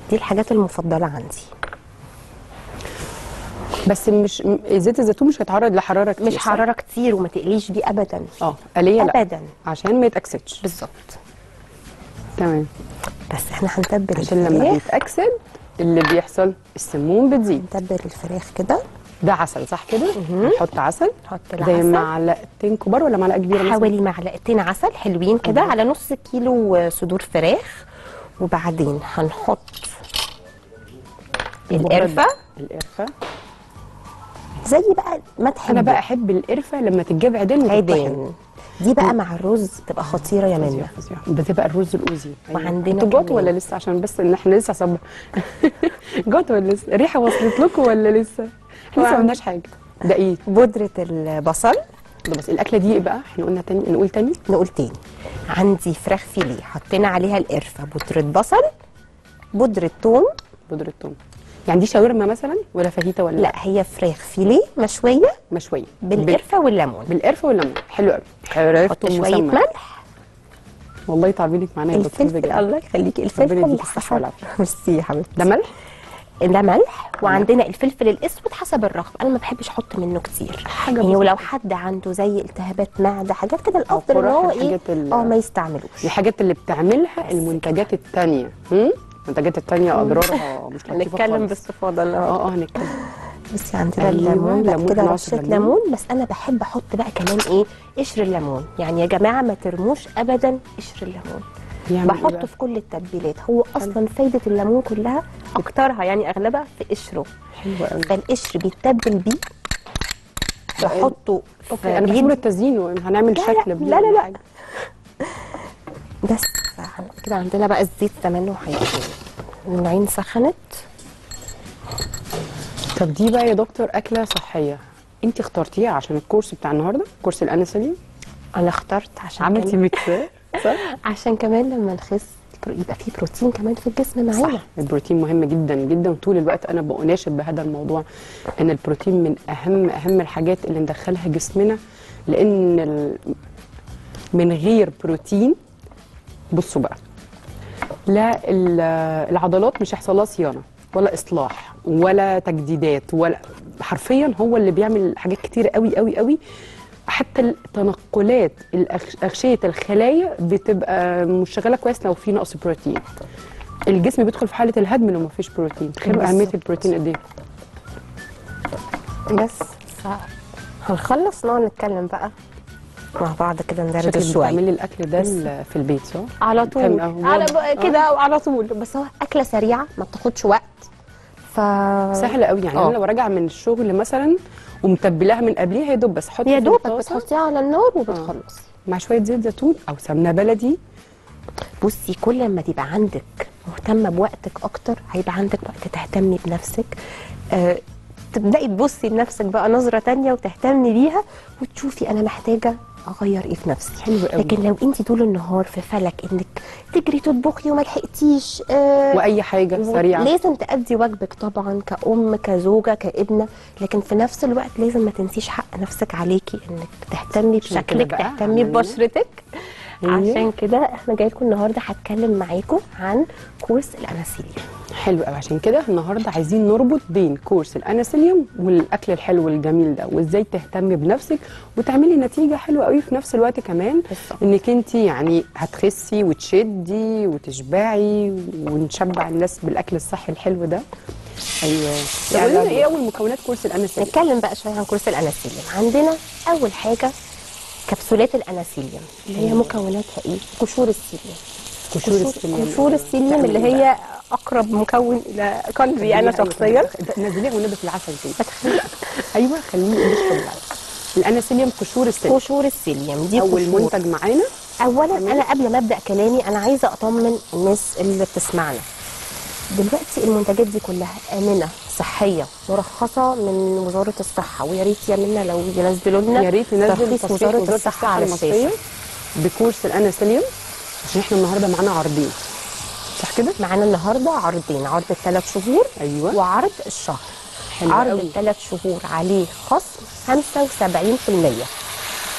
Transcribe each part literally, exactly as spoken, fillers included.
دي الحاجات المفضله عندي. بس مش زيت الزيتون مش هيتعرض لحراره كتير، مش حراره كتير، وما تقليش بيه ابدا. اه آلية لا ابدا، عشان ما يتاكسدش. بالظبط. تمام. بس احنا هنتبل عشان لما الفراخ. بيتاكسد اللي بيحصل السموم بتزيد. نتبل الفراخ كده. ده عسل صح كده؟ هنحط عسل. نحط زي العسل معلقتين كبار ولا معلقه كبيره مثلا؟ حوالي معلقتين عسل حلوين كده على نص كيلو صدور فراخ. وبعدين هنحط القرفه. القرفه زي بقى ما تحبي. انا بقى احب القرفه لما تتجاب عيدان وتطحن. عيدان دي بقى مع الرز بتبقى خطيره يا منى. بتبقى الرز الاوزي. وعندنا انتوا جوتوا كمان. ولا لسه؟ عشان بس ان احنا لسه صب جوتوا ولا لسه؟ الريحه وصلت لكم ولا لسه؟ احنا لسه ما عملناش حاجه. ده ايه؟ بودره البصل. ده بس الاكله دي ايه بقى؟ احنا قلنا تاني، نقول تاني نقول تاني. عندي فراخ فيليه حطينا عليها القرفه، بودره بصل، بودره ثوم. بودره ثوم. يعني دي شاورما مثلا ولا فاهيتا ولا؟ لا هي فراخ فيليه مشويه مشويه بالقرفه والليمون. بالقرفه والليمون. حلو قوي. عرفت شويه مسمى. ملح. والله يطعمينك معانا يا دكتور بجد. الفلفل الله يخليكي. ربنا الفلفل يديكي الصحة والعافية. ميرسي يا حبيبتي. ده ملح؟ ده ملح. وعندنا الفلفل الاسود حسب الرغبه، انا ما بحبش احط منه كتير حاجه يعني. بسيطة. ولو حد عنده زي التهابات معده حاجات كده الافضل ان هو ايه اه ما يستعملوش. الحاجات اللي بتعملها المنتجات الثانيه. هم المنتجات الثانيه اضرارها مش لطيفه. هنتكلم باستفاضه النهارده. اه اه هنتكلم. بصي عندنا أيوة الليمون بقى كده رشه ليمون. ليمون. بس انا بحب احط بقى كمان ايه قشر الليمون. يعني يا جماعه ما ترموش ابدا قشر الليمون. بحطه إيه في كل التتبيلات. هو اصلا فايده الليمون كلها اكترها يعني اغلبها في قشره. حلو قوي. فالقشر بيتبل بيه. بحطه اوكي انا بحب التزيين وهنعمل لا شكل لا لا لا, لا. بس كده عندنا بقى الزيت زمان هيطلع. العين سخنت. طب دي بقى يا دكتور اكله صحيه انت اخترتيها عشان الكورس بتاع النهارده، كورس الانسولين؟ انا اخترت عشان عملتي ميكس صح؟ عشان كمان لما نخس يبقى في بروتين كمان في الجسم معانا. صح، البروتين مهم جدا جدا. وطول الوقت انا بناشد بهذا الموضوع ان البروتين من اهم اهم الحاجات اللي ندخلها جسمنا. لان ال... من غير بروتين بصوا بقى لا العضلات مش هيحصل لها صيانه ولا اصلاح ولا تجديدات ولا حرفيا هو اللي بيعمل حاجات كتير قوي قوي قوي. حتى التنقلات اغشيه الخلايا بتبقى مش شغاله كويس لو في نقص بروتين. الجسم بيدخل في حاله الهدم لو ما فيش بروتين. تخيلوا اهميه البروتين قد ايه. بس هنخلص نقعد نتكلم بقى مع بعض كده ندردش شويه. بتعملي الاكل ده في البيت صح؟ على طول على كده على طول. بس هو اكله سريعه ما بتاخدش وقت. ف سهله قوي يعني. أوه. انا لو راجعه من الشغل مثلا ومتبلاها من قبليها يا دوب بس حطي يا دوب بتحطيها على النار وبتخلص مع شويه زيت زيتون او سمنه بلدي. بصي كل ما تبقى عندك مهتمه بوقتك اكتر هيبقى عندك وقت تهتمي بنفسك. أه تبداي تبصي لنفسك بقى نظره تانية وتهتمي بيها وتشوفي انا محتاجه اغير ايه في نفسي. حلو قوي. لكن لو انت طول النهار في فلك انك تجري تطبخي وما لحقتيش آه واي حاجه سريعه لازم تأدي واجبك طبعا كأم كزوجه كابنه. لكن في نفس الوقت لازم ما تنسيش حق نفسك عليكي انك تهتمي بشكلك تهتمي ببشرتك. عشان كده احنا جاي لكم النهارده هتكلم معاكم عن كورس الاناسيليوم. حلو قوي. عشان كده النهارده عايزين نربط بين كورس الاناسيليوم والاكل الحلو الجميل ده وازاي تهتمي بنفسك وتعملي نتيجه حلوه قوي في نفس الوقت كمان. بالصبت. انك انت يعني هتخسي وتشدي وتشبعي ونشبع الناس بالاكل الصحي الحلو ده. ايوه. قولي لنا ايه اول مكونات كورس الاناسيليوم؟ نتكلم بقى شويه عن كورس الاناسيليوم. عندنا اول حاجه كبسولات الاناسيليوم اللي هي مكوناتها ايه؟ قشور السيليوم. قشور السيليوم قشور السيليوم اللي هي اقرب مكون الى قلبي انا شخصيا. نزليه والنبي في العسل كده. ايوه خليه يشرب العسل. الاناسيليوم قشور السيليوم. قشور السيليوم دي اول منتج معانا. اولا انا قبل ما ابدا كلامي انا عايزه اطمن الناس اللي بتسمعنا. دلوقتي المنتجات دي كلها امنه صحيه مرخصه من وزاره الصحه. ويا ريت يا منى لو ينزلوا لنا يا ريت ننزل ترخيص وزاره, وزارة الصحه على الشاشه بكورس الاناسيليوم. عشان احنا النهارده معانا عرضين صح كده؟ معانا النهارده عرضين، عرض الثلاث شهور ايوه وعرض الشهر. حلو عرض قوي. الثلاث شهور عليه خصم خمسة وسبعين في المية.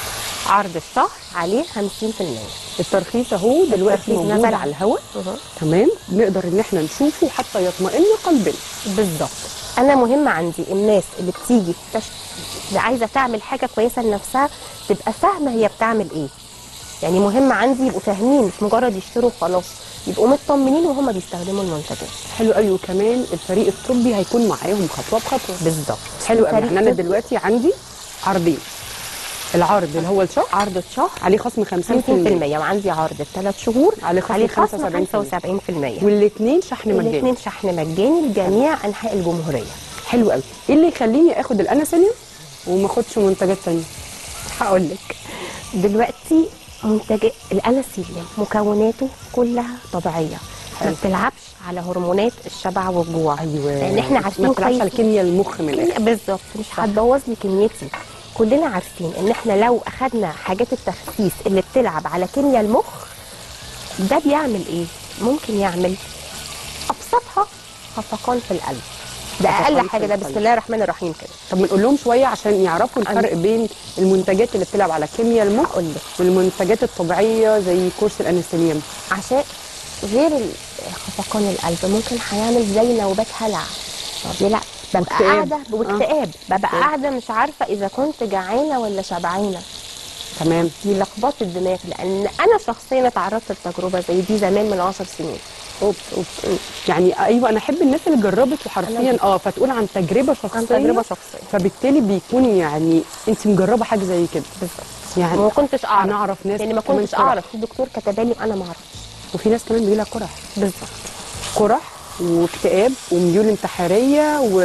عرض الشهر عليه خمسين في المية. الترخيص اهو دلوقتي موجود على الهواء. تمام، نقدر ان احنا نشوفه حتى يطمئن قلبنا. بالظبط. انا مهم عندي الناس اللي بتيجي تش... اللي عايزه تعمل حاجه كويسه لنفسها تبقى فاهمه هي بتعمل ايه. يعني مهم عندي يبقوا فاهمين، مش مجرد يشتروا خلاص، يبقوا مطمنين وهم بيستخدموا المنتجات. حلو قوي. وكمان الفريق الطبي هيكون معاهم خطوه بخطوه. بالظبط. حلو قوي. يعني انا دلوقتي عندي عرضين، العرض اللي هو الشهر عرض الشهر عليه خصم خمسين في المية، وعندي عرض الثلاث شهور عليه خصم خمسة وسبعين في المية، والاثنين شحن مجاني. والاثنين شحن مجاني لجميع انحاء الجمهوريه. حلو قوي. ايه اللي يخليني اخد الاناسيليوم وما اخدش منتجات ثانيه؟ هقول لك دلوقتي. منتجات الاناسيليوم مكوناته كلها طبيعيه، ما بتلعبش على هرمونات الشبع والجوع. ايوه، لان احنا عارفين ما بتلعبش على كيمياء المخ من الاخر. بالظبط، مش هتبوظ لي كميتي. كلنا عارفين ان احنا لو اخدنا حاجات التخسيس اللي بتلعب على كيمياء المخ ده بيعمل ايه؟ ممكن يعمل ابسطها خفقان في القلب. ده اقل حاجه. ده بسم الله الرحمن الرحيم كده. طب ما نقول لهم شويه عشان يعرفوا الفرق بين المنتجات اللي بتلعب على كيمياء المخ والمنتجات الطبيعيه زي كورس الانسولين. عشان غير خفقان القلب ممكن هيعمل زي نوبات هلع. لا، ببقى قاعده واكتئاب، ببقى قاعده مش عارفه اذا كنت جعانه ولا شبعانه. تمام. دي لخبطه الدماغ، لان انا شخصيا اتعرضت لتجربه زي دي زمان من عشر سنين. اوبس اوبس. يعني ايوه، انا احب الناس اللي جربت وحرفيا اه فتقول عن تجربه شخصيه. عن تجربه شخصيه. فبالتالي بيكون يعني انت مجربه حاجه زي كده. بالظبط. يعني ما كنتش اعرف. انا اعرف ناس يعني ما كنتش اعرف، في دكتور كتبها لي انا ما اعرفش. وفي ناس كمان بيجي لها قرح. بالظبط. قرح واكتئاب وميول انتحاريه و...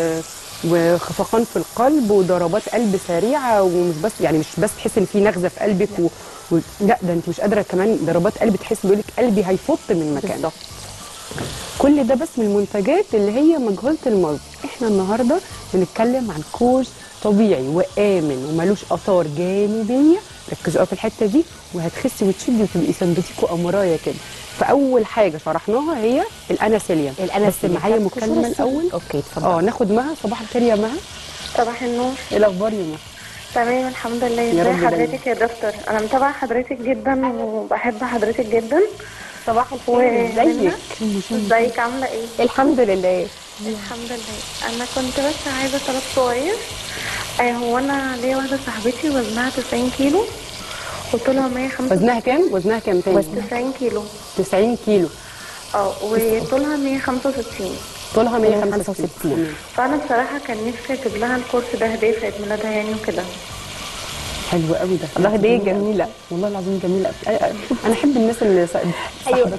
وخفقان في القلب وضربات قلب سريعه، ومش بس يعني مش بس تحس ان في نغزه في قلبك و... و... لا ده انت مش قادره كمان ضربات قلب، تحس بيقول لك قلبي هيفط من مكانه. بالظبط. كل ده بس من المنتجات اللي هي مجهوله المصدر. احنا النهارده بنتكلم عن كورس طبيعي وامن ومالوش اثار جانبيه. ركزوا في الحته دي وهتخسي وتشدي وتبقي سندوتيكو امرايه كده. فاول حاجه شرحناها هي الاناسيليوم. الاناسيليوم. بس معايا مكالمه الاول. اوكي اتفضل. اه ناخد مها. صباح الخير يا مها. صباح النور. ايه الاخبار يا مها؟ تمام الحمد لله. ازي حضرتك يا دكتور؟ انا متابعه حضرتك جدا وبحب حضرتك جدا. صباح الخير. ازيك؟ ازيك عامله ايه؟ الحمد لله. الحمد لله. انا كنت بس عايزه طلب صغير. آه هو انا ليا واحده صاحبتي وزنها تسعين كيلو وطولها مية وخمسة. وزنها كام؟ وزنها كام تاني؟ تسعين كيلو. تسعين كيلو. اه وطولها مية وخمسة وستين. طولها مية وخمسة وستين. فانا بصراحه كان نفسي اجيب لها الكورس ده هديه في عيد ميلادها يعني وكده. حلو قوي ده. الله، هديه جميله والله العظيم جميله. انا احب الناس اللي ايوه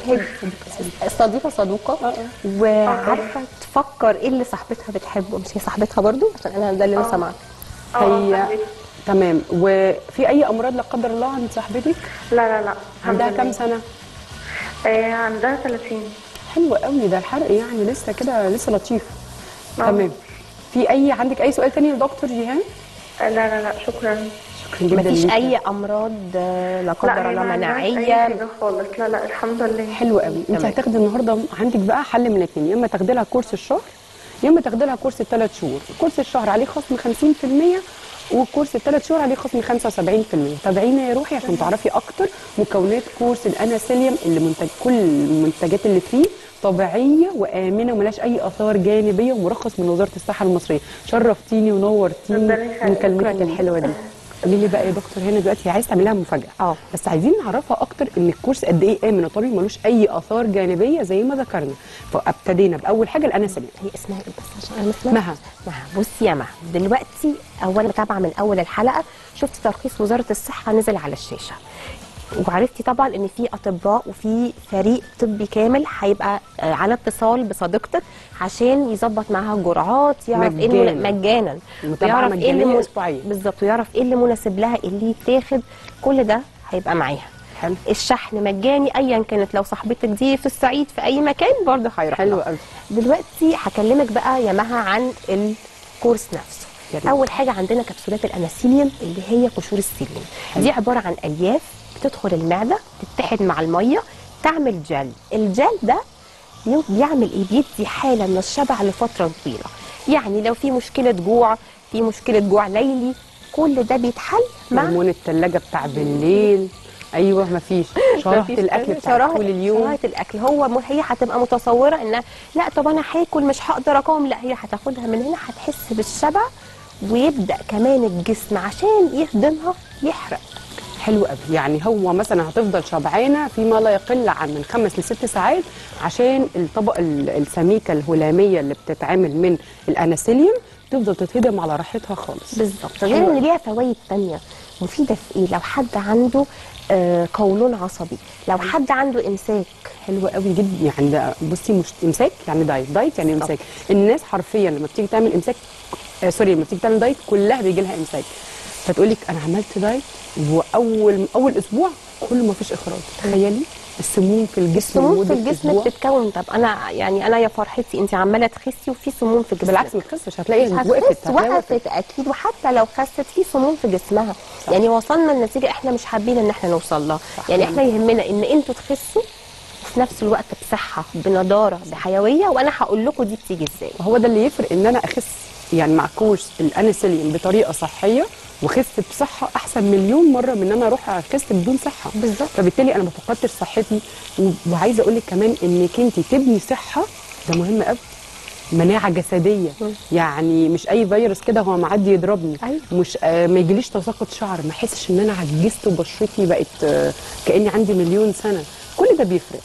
صديقه صدوقه وعارفه تفكر ايه اللي صاحبتها بتحبه. مش هي صاحبتها برضو؟ عشان انا ده اللي انا سمعته. هي تمام. وفي اي امراض لا قدر الله عند صاحبتك؟ لا لا لا. عندها كام سنه؟ آه عندها ثلاثين. حلو قوي ده الحرق، يعني لسه كده لسه لطيف. تمام. في اي عندك اي سؤال تاني يا دكتور جيهان؟ لا لا لا شكرا. شكرا جدا. مفيش اي امراض لا قدر الله مناعيه؟ لا خالص. لا لا الحمد لله. حلو قوي. انت هتاخدي النهارده عندك بقى حل من الاثنين، يا اما تاخدي لها كورس الشهر يا اما تاخدي لها كورس الثلاث شهور. كورس الشهر عليه خصم خمسين في المية والكورس الثلاث شهور عليه خصم خمسة وسبعين في المية. تابعينا يا روحي عشان تعرفي اكتر مكونات كورس الاناسيليوم اللي منتج كل المنتجات اللي فيه طبيعيه وامنه وملاش اي اثار جانبيه ومرخص من وزاره الصحه المصريه. شرفتيني ونورتيني بمكالمتك الحلوه دي. قولي لي بقى يا دكتور هنا دلوقتي عايز تعملها مفاجاه. اه بس عايزين نعرفها اكتر ان الكورس قد ايه امن وطبيعي ملوش اي اثار جانبيه زي ما ذكرنا. فابتدينا باول حاجه الاناسيليوم. هي اسمها ايه بس عشان انا اسمها مها. مها. بصي يا مها، دلوقتي اولا متابعه من اول الحلقه، شفت ترخيص وزاره الصحه نزل على الشاشه، وعرفتي طبعا ان في اطباء وفي فريق طبي كامل هيبقى على اتصال بصديقتك عشان يظبط معاها الجرعات، يعرف مجانا. ايه مجانا ويعرف ايه اللي من... بالظبط، ويعرف ايه اللي مناسب لها، ايه اللي يتاخد، كل ده هيبقى معاها. حلو. الشحن مجاني ايا كانت، لو صاحبتك دي في الصعيد في اي مكان برضه هيروح. حلو قوي. دلوقتي هكلمك بقى يا مها عن الكورس نفسه. جميل. اول حاجه عندنا كبسولات الاناسيليوم اللي هي قشور السيلين. دي عباره عن الياف بتدخل المعده تتحد مع الميه تعمل جل. الجل ده بيعمل ايه؟ بيدي حاله من الشبع لفتره طويله. يعني لو في مشكله جوع، في مشكله جوع ليلي، كل ده بيتحل مع هرمون الثلاجه بتاع بالليل. ايوه مفيش شراهه الاكل بتاع طول اليوم. شراهه الاكل هو م... هي هتبقى متصوره ان لا طب انا هاكل مش هقدر اقاوم، لا هي هتاخدها من هنا هتحس بالشبع، ويبدا كمان الجسم عشان يهضمها يحرق. حلو قوي. يعني هو مثلا هتفضل شبعانه فيما لا يقل عن من خمس لست ساعات عشان الطبق السميكه الهلاميه اللي بتتعمل من الاناسيليوم تفضل تتهضم على راحتها خالص. بالظبط. غير ان ليها فوائد ثانيه مفيده في ايه؟ لو حد عنده آه قولون عصبي، لو حد عنده امساك. حلو قوي جدا. يعني ده بصي مش امساك يعني دايت، دايت يعني امساك. الناس حرفيا لما بتيجي تعمل امساك آه سوري لما بتيجي تعمل دايت كلها بيجي لها امساك، فتقول لك انا عملت دايت واول اول اسبوع كله ما فيش اخراج. تخيلي السموم في الجسم. السموم في الجسم بتتكون. طب انا يعني انا يا فرحتي انت عماله تخسي وفي سموم في جسمك. بالعكس ما تخسش، هتلاقي وقفت وقفت اكيد. وحتى لو خست في سموم في جسمها. صح. يعني وصلنا لنتيجه احنا مش حابين ان احنا نوصل لها. يعني احنا يهمنا ان انتوا تخسوا وفي نفس الوقت بصحه بنضاره بحيويه، وانا هقول لكم دي بتيجي ازاي. هو ده اللي يفرق ان انا اخس يعني مع كورس الاناسيليوم بطريقه صحيه وخست بصحه احسن مليون مره من ان انا اروح اخس بدون صحه. بالظبط. فبالتالي انا ما فقدتش صحتي. وعايزه اقول لك كمان انك انت تبني صحه، ده مهم قوي. مناعه جسديه. م. يعني مش اي فيروس كده هو معدي يضربني. أيوة. مش آه ما يجيليش تساقط شعر، ما احسش ان انا عجزت وبشرتي بقت آه كاني عندي مليون سنه. كل ده بيفرق.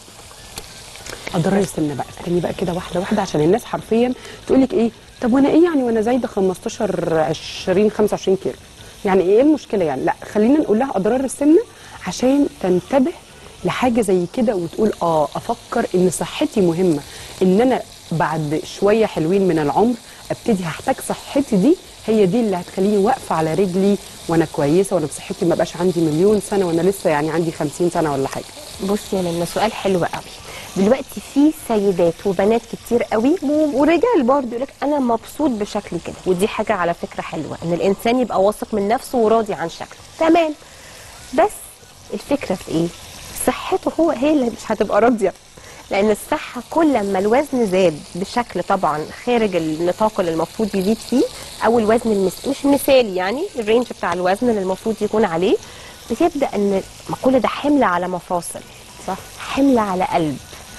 اضرار السمنه بقى استني بقى كده واحده واحده عشان الناس حرفيا تقول لك ايه طب وانا ايه يعني وانا زايده خمستاشر عشرين خمسة وعشرين كيلو يعني ايه المشكله يعني. لا خلينا نقول لها اضرار السمنه عشان تنتبه لحاجه زي كده وتقول اه افكر ان صحتي مهمه، ان انا بعد شويه حلوين من العمر ابتدي هحتاج صحتي دي، هي دي اللي هتخليني واقفه على رجلي وانا كويسه وانا بصحتي ما بقاش عندي مليون سنه وانا لسه يعني عندي خمسين سنه ولا حاجه. بصي يا منى سؤال حلو قوي. دلوقتي في سيدات وبنات كتير قوي ورجال برضه يقول لك انا مبسوط بشكلي كده، ودي حاجه على فكره حلوه ان الانسان يبقى واثق من نفسه وراضي عن شكله. تمام. بس الفكره في ايه؟ صحته هو هي اللي مش هتبقى راضيه. لان الصحه كل ما الوزن زاد بشكل طبعا خارج النطاق اللي المفروض يزيد فيه، او الوزن المس... مش مثالي يعني الرينج بتاع الوزن اللي المفروض يكون عليه، بتبدا ان كل ده حمل على مفاصل. صح. حمل على قلب،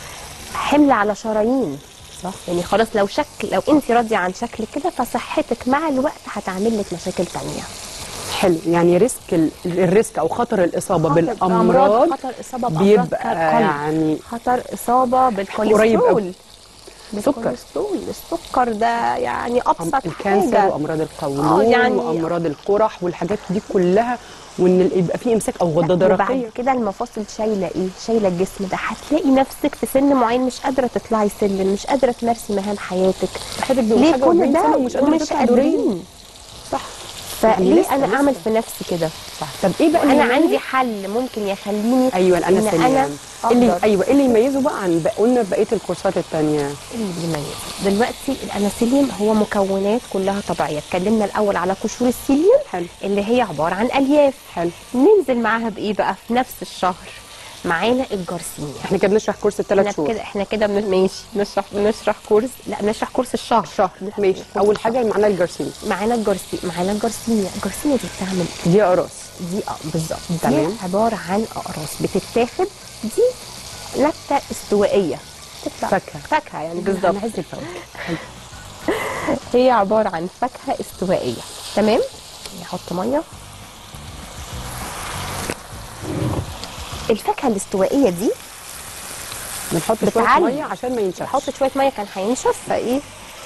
حمل على شرايين. صح. يعني خلاص لو شكل لو انت راضيه عن شكلك كده فصحتك مع الوقت هتعمل لك مشاكل ثانيه. حلو. يعني ريسك الريسك او خطر الاصابه خطر بالامراض خطر اصابه بيبقى يعني خطر اصابه بالكوليسترول. السكر. السكر ده يعني ابسط حاجه. الكانسر وامراض القولون يعني وامراض القرح والحاجات دي كلها، وان يبقى في امساك او غده درقيه. وبعد كده المفاصل شايله ايه؟ شايله الجسم ده. هتلاقي نفسك في سن معين مش قادره تطلعي سلم، مش قادره تمارسي مهام حياتك. ليه كل ده ومش قادرين؟ صح. فليه انا اعمل في نفسي كده؟ صح. طب ايه بقى انا عندي حل ممكن يخليني ايوه انا انا اللي ايوه ايه اللي يميزه بقى عن قلنا بقيه الكورسات الثانيه؟ اللي بيميزه دلوقتي الاناسيليوم هو مكونات كلها طبيعيه. اتكلمنا الاول على قشور السيليوم. حلو. اللي هي عباره عن الياف. حلو. ننزل معاها بايه بقى في نفس الشهر؟ معانا الجارسينيا. احنا كده بنشرح كورس الثلاث شهور. كده احنا كده ماشي نشرح نشرح كورس لا بنشرح كورس الشهر. شهر ماشي. اول حاجه معانا الجارسينيا. معانا الجارسينيا معانا الجارسينيا. الجارسينيا دي بتعمل دي اقراص. دي اه بالظبط. دي عباره عن اقراص بتتاخد. دي نبته استوائيه. فاكهه. فاكهه يعني بالظبط. انا عايزه الفواكه. هي عباره عن فاكهه استوائيه. تمام. نحط ميه. الفاكهه الاستوائيه دي بنحط شويه ميه عشان ما ينشفش. نحط شويه ميه كان هينشف. فايه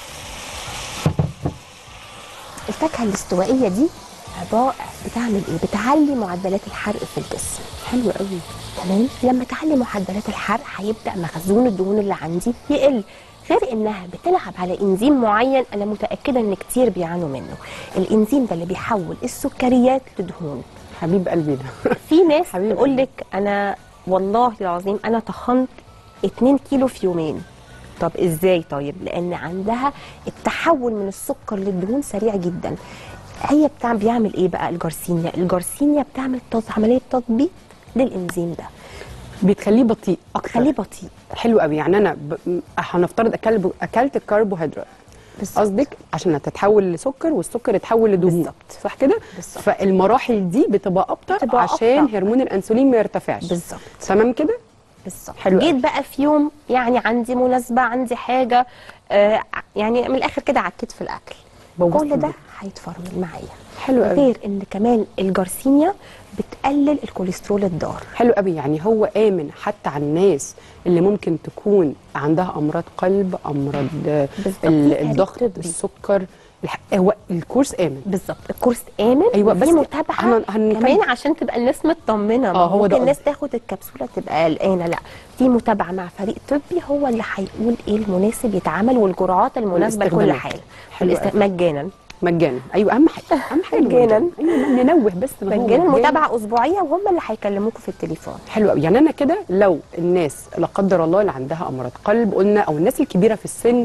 الفاكهه الاستوائيه دي عباره بتعمل ايه؟ بتعلي معدلات الحرق في الجسم. حلو قوي. تمام. لما تعلي معدلات الحرق هيبدا مخزون الدهون اللي عندي يقل. غير انها بتلعب على انزيم معين انا متاكده ان كتير بيعانوا منه. الانزيم ده اللي بيحول السكريات لدهون. حبيب قلبي ده. في ناس تقول لك انا والله العظيم انا تخنت اتنين كيلو في يومين. طب ازاي؟ طيب لان عندها التحول من السكر للدهون سريع جدا. هي بتعمل بيعمل ايه بقى الجارسينيا؟ الجارسينيا بتعمل عمليه تطبيق للانزيم ده. بتخليه بطيء اكتر. خليه بطيء. حلو قوي. يعني انا ب... هنفترض اكلت اكلت الكربوهيدرات قصدك عشان تتحول لسكر والسكر يتحول لدهون. بالظبط. صح كده؟ بالظبط. فالمراحل دي بتبقى ابطا بتبقى عشان أبطأ. هرمون الانسولين ما يرتفعش. بالظبط. تمام كده؟ بالظبط. حلو جيت قوي. بقى في يوم يعني عندي مناسبه، عندي حاجه، آه يعني من الاخر كده عكيت في الاكل، بوظت كل ده الدنيا. هيتفرمل معايا. حلو قوي. غير ان كمان الجارسينيا بتقلل الكوليسترول الضار. حلو قوي. يعني هو امن حتى على الناس اللي ممكن تكون عندها امراض قلب، امراض ال- في الضغط، فريق طبي. السكر. الح- هو الكورس امن. بالظبط، الكورس امن. أيوة، وفي بس متابعه هن- هنتابع. كمان عشان تبقى الناس مطمنه. آه، هو ده ممكن الناس قصدي. تاخد الكبسوله تبقى قلقانه، لا، في متابعه مع فريق طبي هو اللي هيقول ايه المناسب يتعمل والجرعات المناسبه لكل والاستخدامات. حاله. حلو والاست- قوي. مجانا. مجانا. ايوه اهم حاجه، اهم حاجه مجانا. ايوه ننوه بس إن هو مجانا، متابعه اسبوعيه وهم اللي هيكلموكوا في التليفون. حلو قوي. يعني انا كده لو الناس لا قدر الله اللي عندها امراض قلب قلنا، او الناس الكبيره في السن،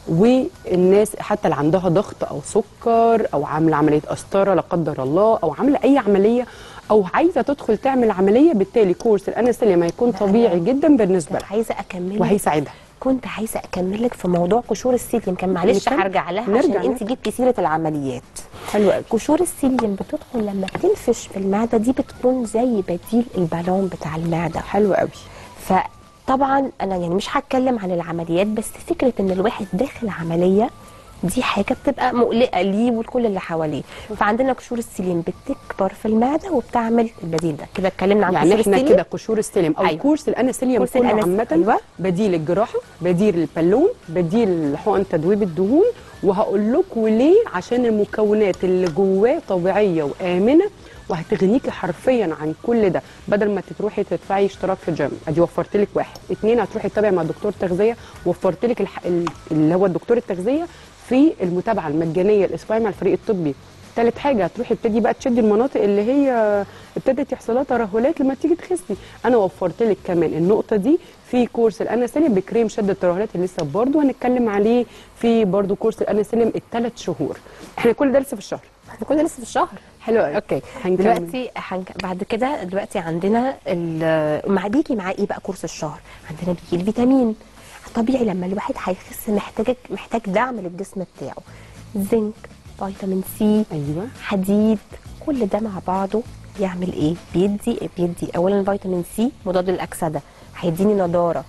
والناس حتى اللي عندها ضغط او سكر او عامله عمليه قسطره لا قدر الله، او عامله اي عمليه او عايزه تدخل تعمل عمليه، بالتالي كورس الانسولين هيكون طبيعي جدا بالنسبه لها عايزه اكمل وهيساعدها. كنت عايزه اكمل لك في موضوع قشور السيليوم، كان معلش نكمل؟ هرجع لها نرجع عشان لها. انت جبتي سيره العمليات. حلو قوي. قشور السيليوم بتدخل لما بتنفش في المعده، دي بتكون زي بديل البالون بتاع المعده. حلو قوي. فطبعا انا يعني مش هتكلم عن العمليات، بس فكره ان الواحد داخل عمليه دي حاجه بتبقى مقلقه ليه ولكل اللي حواليه. فعندنا قشور السيليوم بتكبر في المعده وبتعمل البديل ده. كده اتكلمنا عن يعني قشور احنا السيليوم. كده قشور السلم او أيوة. كورس الانسولين كورس كله الأنس- عامه، أيوة. بديل الجراحه، بديل البالون، بديل حقن تذويب الدهون. وهقول لكم ليه، عشان المكونات اللي جواه طبيعيه وامنه، وهتغنيكي حرفيا عن كل ده. بدل ما تروحي تدفعي اشتراك في الجيم، ادي وفرت لك واحد. اتنين، هتروحي تتابعي مع دكتور تغذيه، وفرت لك الح... اللي هو الدكتور التغذيه في المتابعه المجانيه الاسبوعيه مع الفريق الطبي. ثالث حاجه، هتروحي تبتدي بقى تشدي المناطق اللي هي ابتدت يحصل لها ترهلات لما تيجي تخسي. انا وفرت لك كمان النقطه دي في كورس الانسولين بكريم شد الترهلات اللي لسه برضه هنتكلم عليه في برضه كورس الانسولين الثلاث شهور. احنا كل ده لسه في الشهر. احنا كنا لسه في الشهر. حلو قوي. اوكي. هنكمل. دلوقتي هنك... بعد كده دلوقتي عندنا ال... مع بيجي معاه ايه بقى كورس الشهر؟ عندنا بيجي الفيتامين. طبيعي لما الواحد هيخس محتاج محتاج دعم للجسم بتاعه. زنك، فيتامين سي، ايوه. حديد، كل ده مع بعضه يعمل ايه؟ بيدي بيدي اولا فيتامين سي مضاد للاكسده، هيديني نضاره.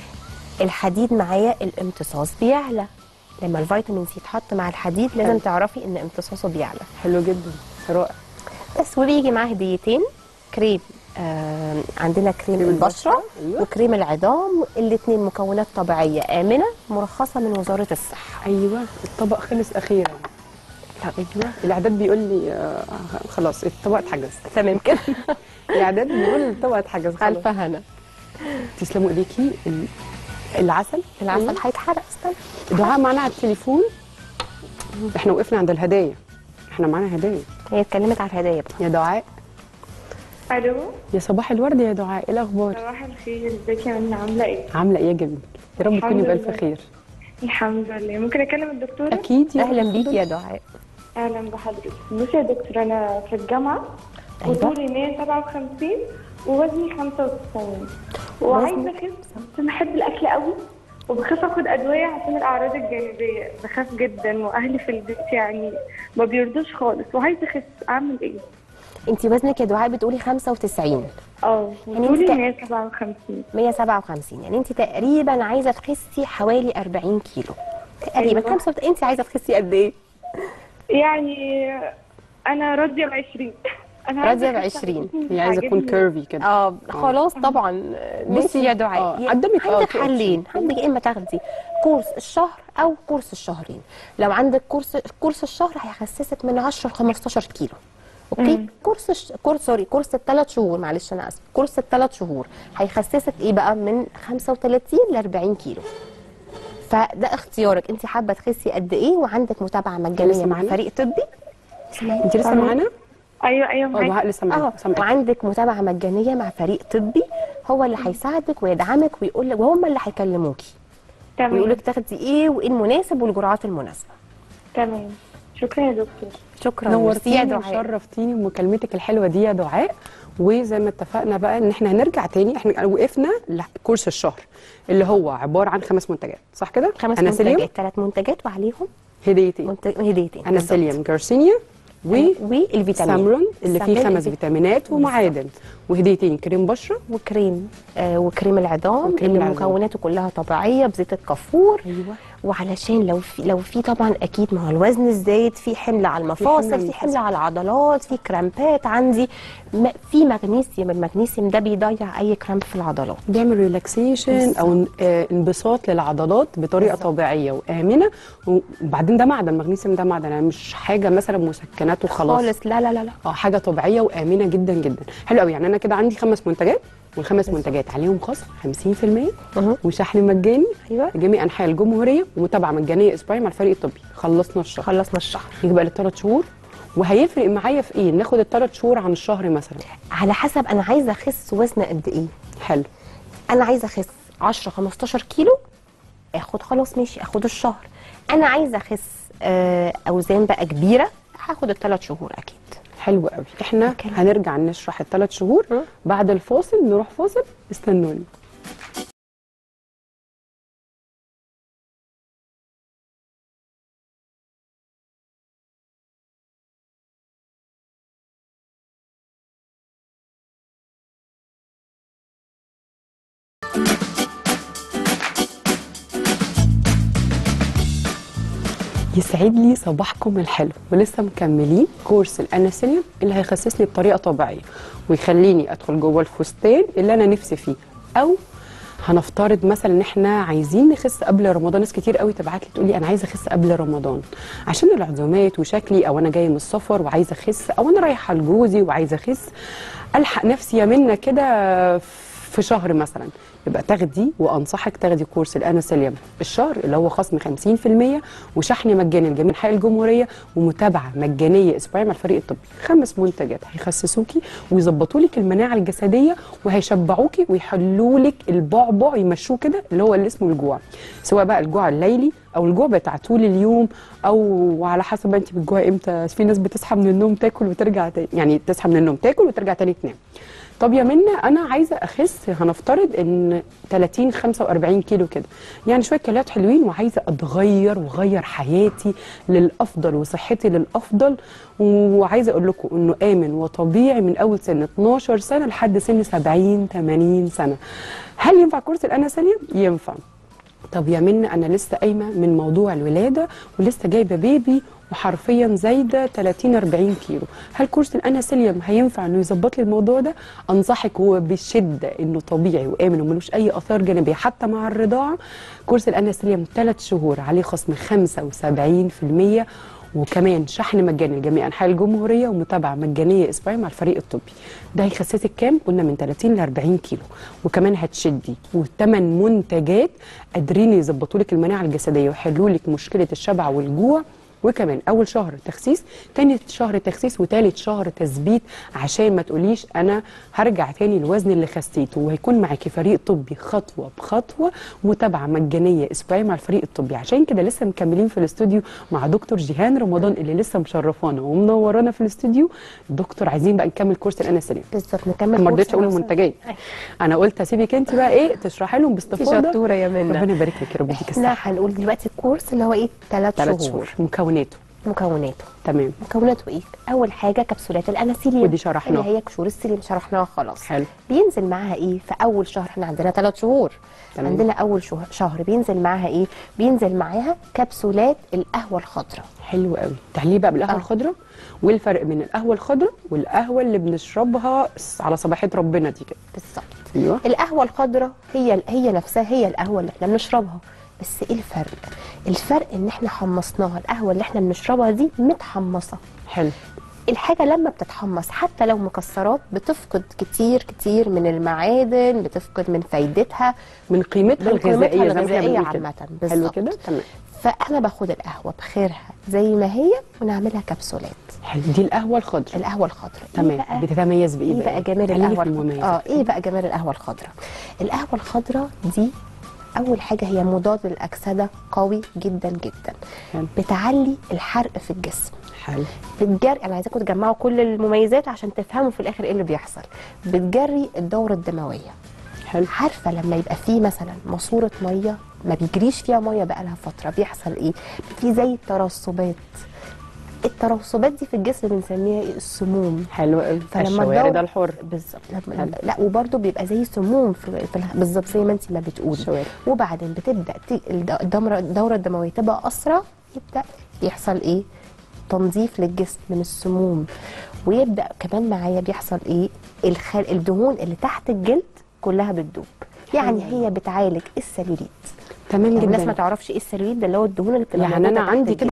الحديد معايا الامتصاص بيعلى. لما الفيتامين سي يتحط مع الحديد لازم حلو. تعرفي ان امتصاصه بيعلى. حلو جدا. رائع. بس وبيجي معاه هديتين، كريم، آه عندنا كريم البشره، أيوة. وكريم العظام، الاثنين مكونات طبيعيه امنه مرخصه من وزاره الصحه. ايوه. الطبق خلص اخيرا. ايوه. الاعداد بيقول لي آه خلاص الطبق اتحجز. تمام كده. الاعداد بيقول الطبق اتحجز خلاص. الف هنا. تسلموا ايديكي. ال- العسل العسل هيتحرق. استنى. دعاء معانا على التليفون. احنا وقفنا عند الهدايا. احنا معانا هدايا. هي اتكلمت على الهدايا بقى. يا دعاء. الو، يا صباح الورد يا دعاء، ايه الاخبار؟ صباح الخير، ازيك يا منى، عامله ايه؟ عامله ايه يا جميل؟ يا رب الحمد تكوني بالف لله. خير. الحمد لله. ممكن اكلم الدكتوره؟ اكيد يا اهلا رب. بيكي يا دعاء. اهلا بحضرتك. بصي يا دكتور، انا في الجامعه أيوة. وطولي مية وسبعة وخمسين ووزني خمسة وتسعين وعايزه اخس، بس بحب الاكل قوي وبخاف اخد ادويه عشان الاعراض الجانبيه، بخاف جدا واهلي في البيت يعني ما بيرضوش خالص، وعايزه اخس، اعمل ايه؟ انت وزنك يا دعاء بتقولي خمسة وتسعين، اه يعني انت وطولي ك- مية وسبعة وخمسين. مية وسبعة وخمسين، يعني انت تقريبا عايزه تخسي حوالي أربعين كيلو تقريبا. أيوة. خمسة وت... انت عايزه تخسي قد ايه؟ يعني انا راضيه ب عشرين. انا عايزة راضيه ب أخس عشرين. عشان هي عايزه تكون عاجبني. كيرفي كده. اه خلاص طبعا. بصي يا دعاء، آه، يا- قدامك آه عندك two حلين، options. عندك يا اما تاخدي كورس الشهر او كورس الشهرين. لو عندك كورس كورس الشهر هيخسسك من عشرة ل خمستاشر كيلو. اوكي. مم. كورس الش... كورس سوري كورس الثلاث شهور، معلش انا اسف، كورس الثلاث شهور هيخسسك ايه بقى؟ من خمسة وتلاتين ل أربعين كيلو. فده اختيارك، انت حابه تخسي قد ايه، وعندك متابعه مجانيه لسه مع معانا؟ فريق طبي. انت لسه معانا؟ ايوه ايوه اه معاكي. دعاء لسه اه معانا. سامعك. وعندك متابعه مجانيه مع فريق طبي هو اللي هيساعدك ويدعمك ويقول لك، وهم اللي هيكلموكي ويقول تمام لك تاخدي ايه وايه المناسب والجرعات المناسبه. تمام. شكرا يا دكتور. شكرا، ميرسي يا نورتيني دعاء. وشرفتيني بمكالمتك الحلوه دي يا دعاء. وزي ما اتفقنا بقى ان احنا هنرجع تاني، احنا وقفنا لكورس الشهر اللي هو عباره عن خمس منتجات، صح كده؟ خمس أناسيليوم، منتجات، ثلاث منتجات وعليهم هديتين، منتج... هديتين أناسيليوم، جارسينيا والفيتامين سامرون اللي فيه السامرون خمس اللي- فيتامينات ومعادن، وهديتين كريم بشره وكريم آه وكريم العظام وكريم اللي العظام. مكوناته كلها طبيعيه بزيت الكافور. ايوه. وعلشان لو في لو في طبعا اكيد ما هو الوزن الزايد، في حمل على المفاصل، على في حمل المفاصل. على العضلات، في كرامبات عندي، م- في مغنيسيوم. المغنيسيوم ده بيضيع اي كرامب في العضلات. بيعمل ريلاكسيشن او ان- آه، انبساط للعضلات بطريقه بالظبط. طبيعيه وامنه. وبعدين ده معدن، المغنيسيوم ده معدن، يعني مش حاجه مثلا مسكنات وخلاص خالص، لا لا لا لا. اه، حاجه طبيعيه وامنه جدا جدا. حلو قوي. يعني انا كده عندي خمس منتجات، والخمس منتجات عليهم خصم خمسين في المية مه. وشحن مجاني ايوه، لجميع انحاء الجمهوريه، ومتابعه مجانيه اسبوعيا مع الفريق الطبي. خلصنا الشهر، خلصنا الشهر. يجي بقى للثلاث شهور. وهيفرق معايا في ايه؟ ناخد الثلاث شهور عن الشهر مثلا. على حسب انا عايزه اخس وزن قد ايه. حلو. انا عايزه اخس عشرة خمستاشر كيلو، اخد خلاص ماشي، اخد الشهر. انا عايزه اخس آه، اوزان بقى كبيره، هاخد الثلاث شهور اكيد. حلو قوي. احنا أوكي. هنرجع نشرح الثلاث شهور م. بعد الفاصل. نروح فاصل، استنوني. يسعد لي صباحكم الحلو. ولسه مكملين كورس الأناسيليوم اللي هيخسسني بطريقه طبيعيه ويخليني ادخل جوه الفستان اللي انا نفسي فيه. او هنفترض مثلا ان احنا عايزين نخس قبل رمضان. ناس كتير قوي تبعت لي تقول لي انا عايزه اخس قبل رمضان عشان العزومات وشكلي، او انا جايه من السفر وعايزه اخس، او انا رايحه لجوزي وعايزه اخس، الحق نفسي يا منى كده في شهر مثلا. يبقى تاخدي، وانصحك تاخدي كورس الأناسيليوم الشهر اللي هو خصم خمسين في المية وشحن مجاني لجميع انحاء الجمهوريه ومتابعه مجانيه اسبوعيا مع الفريق الطبي. خمس منتجات هيخسسوكي ويظبطوا لك المناعه الجسديه وهيشبعوكي ويحلوا لك البعبع، يمشوه كده، اللي هو اللي اسمه الجوع، سواء بقى الجوع الليلي او الجوع بتاع طول اليوم، او على حسب انت بتجوعي امتى. في ناس بتصحى من النوم تاكل وترجع تاني، يعني تصحى من النوم تاكل وترجع تاني تنام. طب يا منى انا عايزه اخس، هنفترض ان ثلاثين خمسة وأربعين كيلو كده، يعني شويه كيلوات حلوين، وعايزه اتغير واغير حياتي للافضل وصحتي للافضل. وعايزه اقول لكم انه امن وطبيعي من اول سن اتناشر سنه لحد سن سبعين ثمانين سنه. هل ينفع كورس الأناسيليوم؟ ينفع. طب يا منى انا لسه قايمه من موضوع الولاده ولسه جايبه بيبي وحرفيا زايده ثلاثين أربعين كيلو، هل كورس الأناسيليوم هينفع انه يظبط لي الموضوع ده؟ انصحك هو بشده انه طبيعي وامن وملوش اي اثار جانبيه حتى مع الرضاعه. كورس الأناسيليوم ثلاث شهور عليه خصم خمسة وسبعين في المية وكمان شحن مجاني لجميع انحاء الجمهوريه ومتابعه مجانيه اسبوعيا مع الفريق الطبي. ده هيخسسك كام؟ قلنا من ثلاثين ل أربعين كيلو، وكمان هتشدي. والثمان منتجات قادرين يظبطوا لك المناعه الجسديه ويحلوا لك مشكله الشبع والجوع. وكمان اول شهر تخسيس، تاني شهر تخسيس، وتالت شهر تثبيت، عشان ما تقوليش انا هرجع تاني الوزن اللي خسيته. وهيكون معاكي فريق طبي خطوه بخطوه، متابعه مجانيه اسبوعيه مع الفريق الطبي. عشان كده لسه مكملين في الاستوديو مع دكتور جيهان رمضان اللي لسه مشرفانا ومنورانا في الاستوديو. دكتور عايزين بقى نكمل كورس الأناسيليوم. بالظبط، نكمل. ما رضيتش اقول المنتجات، انا قلت اسيبك انت بقى ايه تشرحي لهم باستفاضه. شطوره يا منى. ربنا يبارك لك يا رب، يديك احنا الصحه. هنقول دلوقتي الكورس اللي هو ايه؟ ثلاث ثلاث شهور. شهور. مكوناته مكوناته تمام. مكوناته ايه؟ اول حاجه كبسولات الأناسيليوم، ودي شرحناها. اللي هي قشور السيليم، شرحناها خلاص. حلو. بينزل معاها ايه في اول شهر؟ احنا عندنا ثلاث شهور. تمام. عندنا اول شهر, شهر بينزل معاها ايه؟ بينزل معاها كبسولات القهوه الخضراء. حلو قوي. تعالي بقى بالقهوه آه. الخضراء، والفرق بين القهوه الخضراء والقهوه اللي بنشربها على صباحيه ربنا دي كده. بالظبط. ايوه. القهوه الخضراء هي هي نفسها هي القهوه اللي احنا بنشربها، بس ايه الفرق؟ الفرق ان احنا حمصناها. القهوه اللي احنا بنشربها دي متحمصه. حلو. الحاجه لما بتتحمص حتى لو مكسرات بتفقد كتير كتير من المعادن، بتفقد من فايدتها، من قيمتها من قيمتها الغذائيه زي ما احنا الغذائيه بنقول كده. عامه. حلو بالظبط كده. تمام. فانا باخد القهوه بخيرها زي ما هي ونعملها كبسولات. حلو. دي القهوه الخضراء. القهوه الخضراء تمام. إيه بتتميز بايه ايه بقى؟ بقى جمال قولي لي القهوه في الخضراء؟ المميزات. اه ايه بقى جمال القهوه الخضراء؟ القهوه الخضراء دي اول حاجه هي مضاد للاكسده قوي جدا جدا. حلو. بتعلي الحرق في الجسم. حلو. بتجري، انا عايزاكم تجمعوا كل المميزات عشان تفهموا في الاخر ايه اللي بيحصل. بتجري الدوره الدمويه. حلو. عارفه لما يبقى في مثلا ماسوره ميه ما بيجريش فيها ميه بقالها فتره، بيحصل ايه؟ في زي الترسبات. الترسبات دي في الجسم بنسميها ايه؟ السموم. حلو قوي. فلما الشوارد الحر بالظبط. لا وبرده بيبقى زي سموم في, في بالظبط زي ما انت ما بتقولي. الشوارد. وبعدين بتبدا الدوره الدوره الدمويه تبقى اسرع، يبدا يحصل ايه؟ تنظيف للجسم من السموم. ويبدا كمان معايا بيحصل ايه؟ الخل... الدهون اللي تحت الجلد كلها بتدوب. يعني هي بتعالج السلوليت. تمام يعني جدا. الناس ما تعرفش ايه السلوليت ده، اللي هو الدهون اللي بتبقى يعني انا عندي كده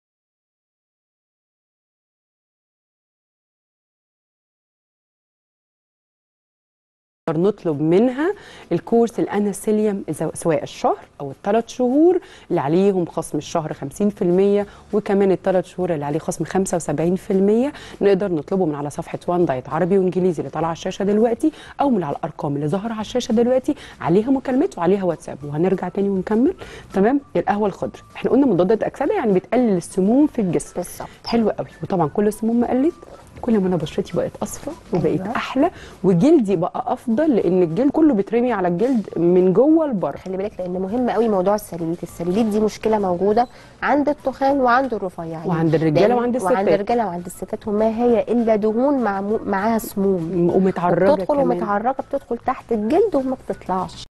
نطلب منها الكورس الاناسيليوم سواء الشهر او الثلاث شهور اللي عليهم خصم الشهر خمسين في المية، وكمان الثلاث شهور اللي عليه خصم خمسة وسبعين في المية. نقدر نطلبه من على صفحه وان دايت عربي وانجليزي اللي طالعه على الشاشه دلوقتي، او من على الارقام اللي ظاهره على الشاشه دلوقتي، عليها مكالمات وعليها واتساب. وهنرجع تاني ونكمل. تمام. القهوه الخضراء احنا قلنا مضادات اكسده، يعني بتقلل السموم في الجسم. بالظبط. حلو قوي. وطبعا كل السموم ما قلت، كل ما انا بشرتي بقت اصفى وبقت أيوة. احلى، وجلدي بقى افضل، لان الجلد كله بيترمي على الجلد من جوه لبره. خلي بالك لان مهم قوي موضوع السلوليت. السلوليت دي مشكله موجوده عند التخان وعند الرفيعين وعند الرجاله وعند الستات. وعند الرجاله وعند الستات، وما هي الا دهون مع معاها سموم ومتعرجه بتدخل كمان. ومتعرجه بتدخل تحت الجلد وما بتطلعش.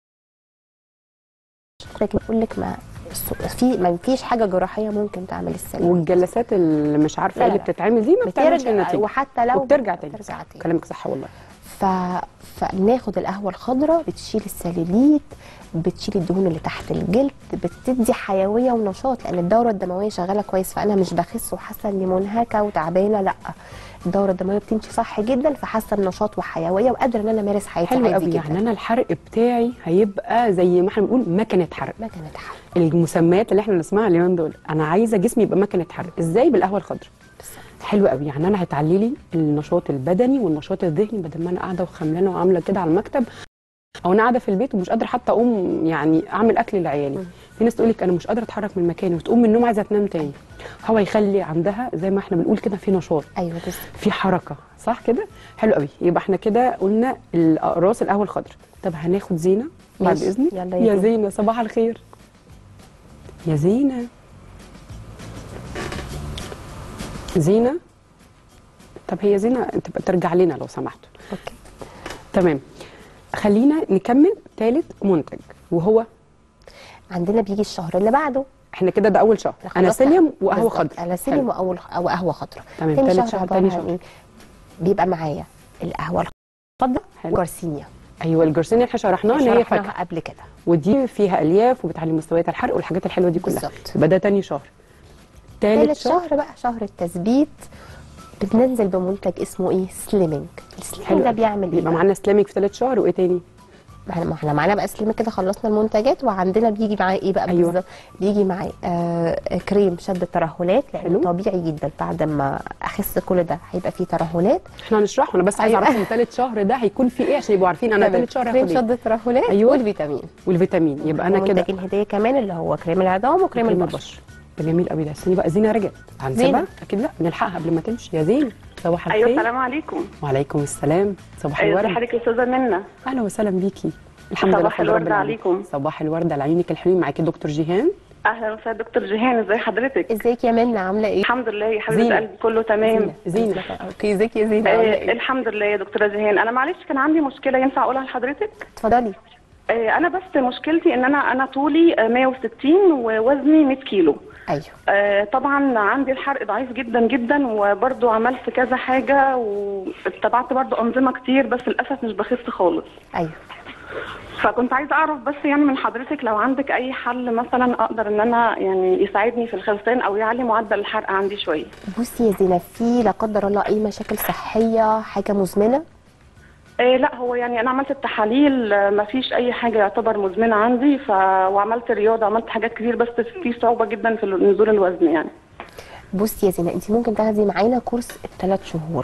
لكن بقول لك ما في ما فيش حاجه جراحيه ممكن تعمل السلوليت. والجلسات اللي مش عارفه ايه اللي بتتعمل دي ما بتعملش نتيجه، وحتى لو وبترجع تاني. بترجع تاني. كلامك صح والله. ف... فناخد القهوه الخضراء بتشيل السلوليت، بتشيل الدهون اللي تحت الجلد، بتدي حيويه ونشاط، لان الدوره الدمويه شغاله كويس. فانا مش بخس وحاسه اني منهكه وتعبانه، لا، الدوره الدمويه بتمشي صح جدا، فحاسه بنشاط وحيويه وقادره ان انا امارس حياتي حلو عادي قوي. جدا. يعني انا الحرق بتاعي هيبقى زي ما احنا بنقول مكنه حرق. مكنه حرق. المسميات اللي احنا بنسمعها اليومين دول، انا عايزه جسمي يبقى مكنه حرق. ازاي؟ بالقهوه الخضراء. حلو قوي. يعني انا هتعلي لي النشاط البدني والنشاط الذهني، بدل ما انا قاعده وخملانه وعامله كده على المكتب، او انا قاعده في البيت ومش قادره حتى اقوم يعني اعمل اكل لعيالي. في ناس تقول لك انا مش قادره اتحرك من مكاني، وتقوم من النوم عايزه تنام تاني. هو يخلي عندها زي ما احنا بنقول كده في نشاط. ايوه بس في حركه، صح كده؟ حلو قوي. يبقى احنا كده قلنا الاقراص القهوه الخضراء. طب هناخد زينه بعد اذنك. يلا يا زينه، صباح الخير يا زينه. زينه. طب هي زينه تبقى ترجع لنا لو سمحتوا. اوكي تمام. خلينا نكمل ثالث منتج وهو عندنا بيجي الشهر اللي بعده. احنا كده ده اول شهر اناسيليوم وقهوه خضراء. اناسيليوم واول او قهوه خضراء. تمام. تاني ثالث شهر شهر تاني شهر إيه؟ بيبقى معايا القهوه الخضراء جارسينيا. ايوه الجارسينيا احنا شرحناها ان هي فاكهه قبل كده، ودي فيها الياف وبتعلي مستويات الحرق والحاجات الحلوه دي كلها. بالظبط. يبقى ده تاني شهر. ثالث شهر. شهر بقى شهر التثبيت، بننزل بمنتج اسمه ايه؟ سليمنج. السليمنج ده بيعمل ايه؟ يبقى معانا سليمنج في ثالث شهر، وايه تاني؟ ما احنا معانا بقى سليمنج كده، خلصنا المنتجات، وعندنا بيجي معاه ايه بقى؟ أيوة. بالظبط بيجي معاه آه كريم شد الترهلات، لانه طبيعي جدا بعد ما اخس كل ده هيبقى فيه ترهلات. احنا هنشرحه، انا بس عايزه أيوة. اعرفهم ثالث شهر ده هيكون فيه ايه عشان يبقوا عارفين انا ثالث شهر كريم هاخد شد الترهلات. أيوة. والفيتامين والفيتامين. يبقى انا كده منتجين هديه كمان اللي هو كريم العظام وكريم البشره. ده جميل قوي. ده استني بقى، زينه رجعت. هنسيبها اكيد؟ لا نلحقها قبل ما تمشي. يا زينه صباح الخير. ايوه السلام عليكم. وعليكم السلام. صباح ايوه الورد. حضرتك يا استاذه منى. اهلا وسهلا بيكي. الحمد لله. صباح الورد عليكم. صباح الورد على عيونك الحلوين. معاكي دكتور جيهان. اهلا وسهلا دكتور جيهان، ازي حضرتك؟ ازيك يا منى، عامله ايه؟ الحمد لله يا حبيبه قلبي، كله تمام. زينه. اوكي ازيك يا زينه، عامله ايه؟ الحمد لله يا دكتوره جيهان. انا معلش كان عندي مشكله، ينفع اقولها لحضرتك؟ اتفضلي. آه انا بس مشكلتي ان انا انا طولي مية وستين ووزني مية كيلو. ايوه. آه طبعا عندي الحرق ضعيف جدا جدا، وبرضو عملت كذا حاجه واتبعت برضو انظمه كتير، بس للاسف مش بخس خالص. ايوه. فكنت عايزه اعرف بس يعني من حضرتك لو عندك اي حل مثلا اقدر ان انا يعني يساعدني في الخسان او يعلي معدل الحرق عندي شويه. بصي يا زينه، في لا قدر الله اي مشاكل صحيه، حاجه مزمنه؟ إيه لا، هو يعني انا عملت التحاليل ما فيش اي حاجه يعتبر مزمنه عندي، ف وعملت رياضه، عملت حاجات كتير، بس في صعوبه جدا في نزول الوزن يعني. بصي يا زينه، انت ممكن تاخدي معانا كورس الثلاث شهور،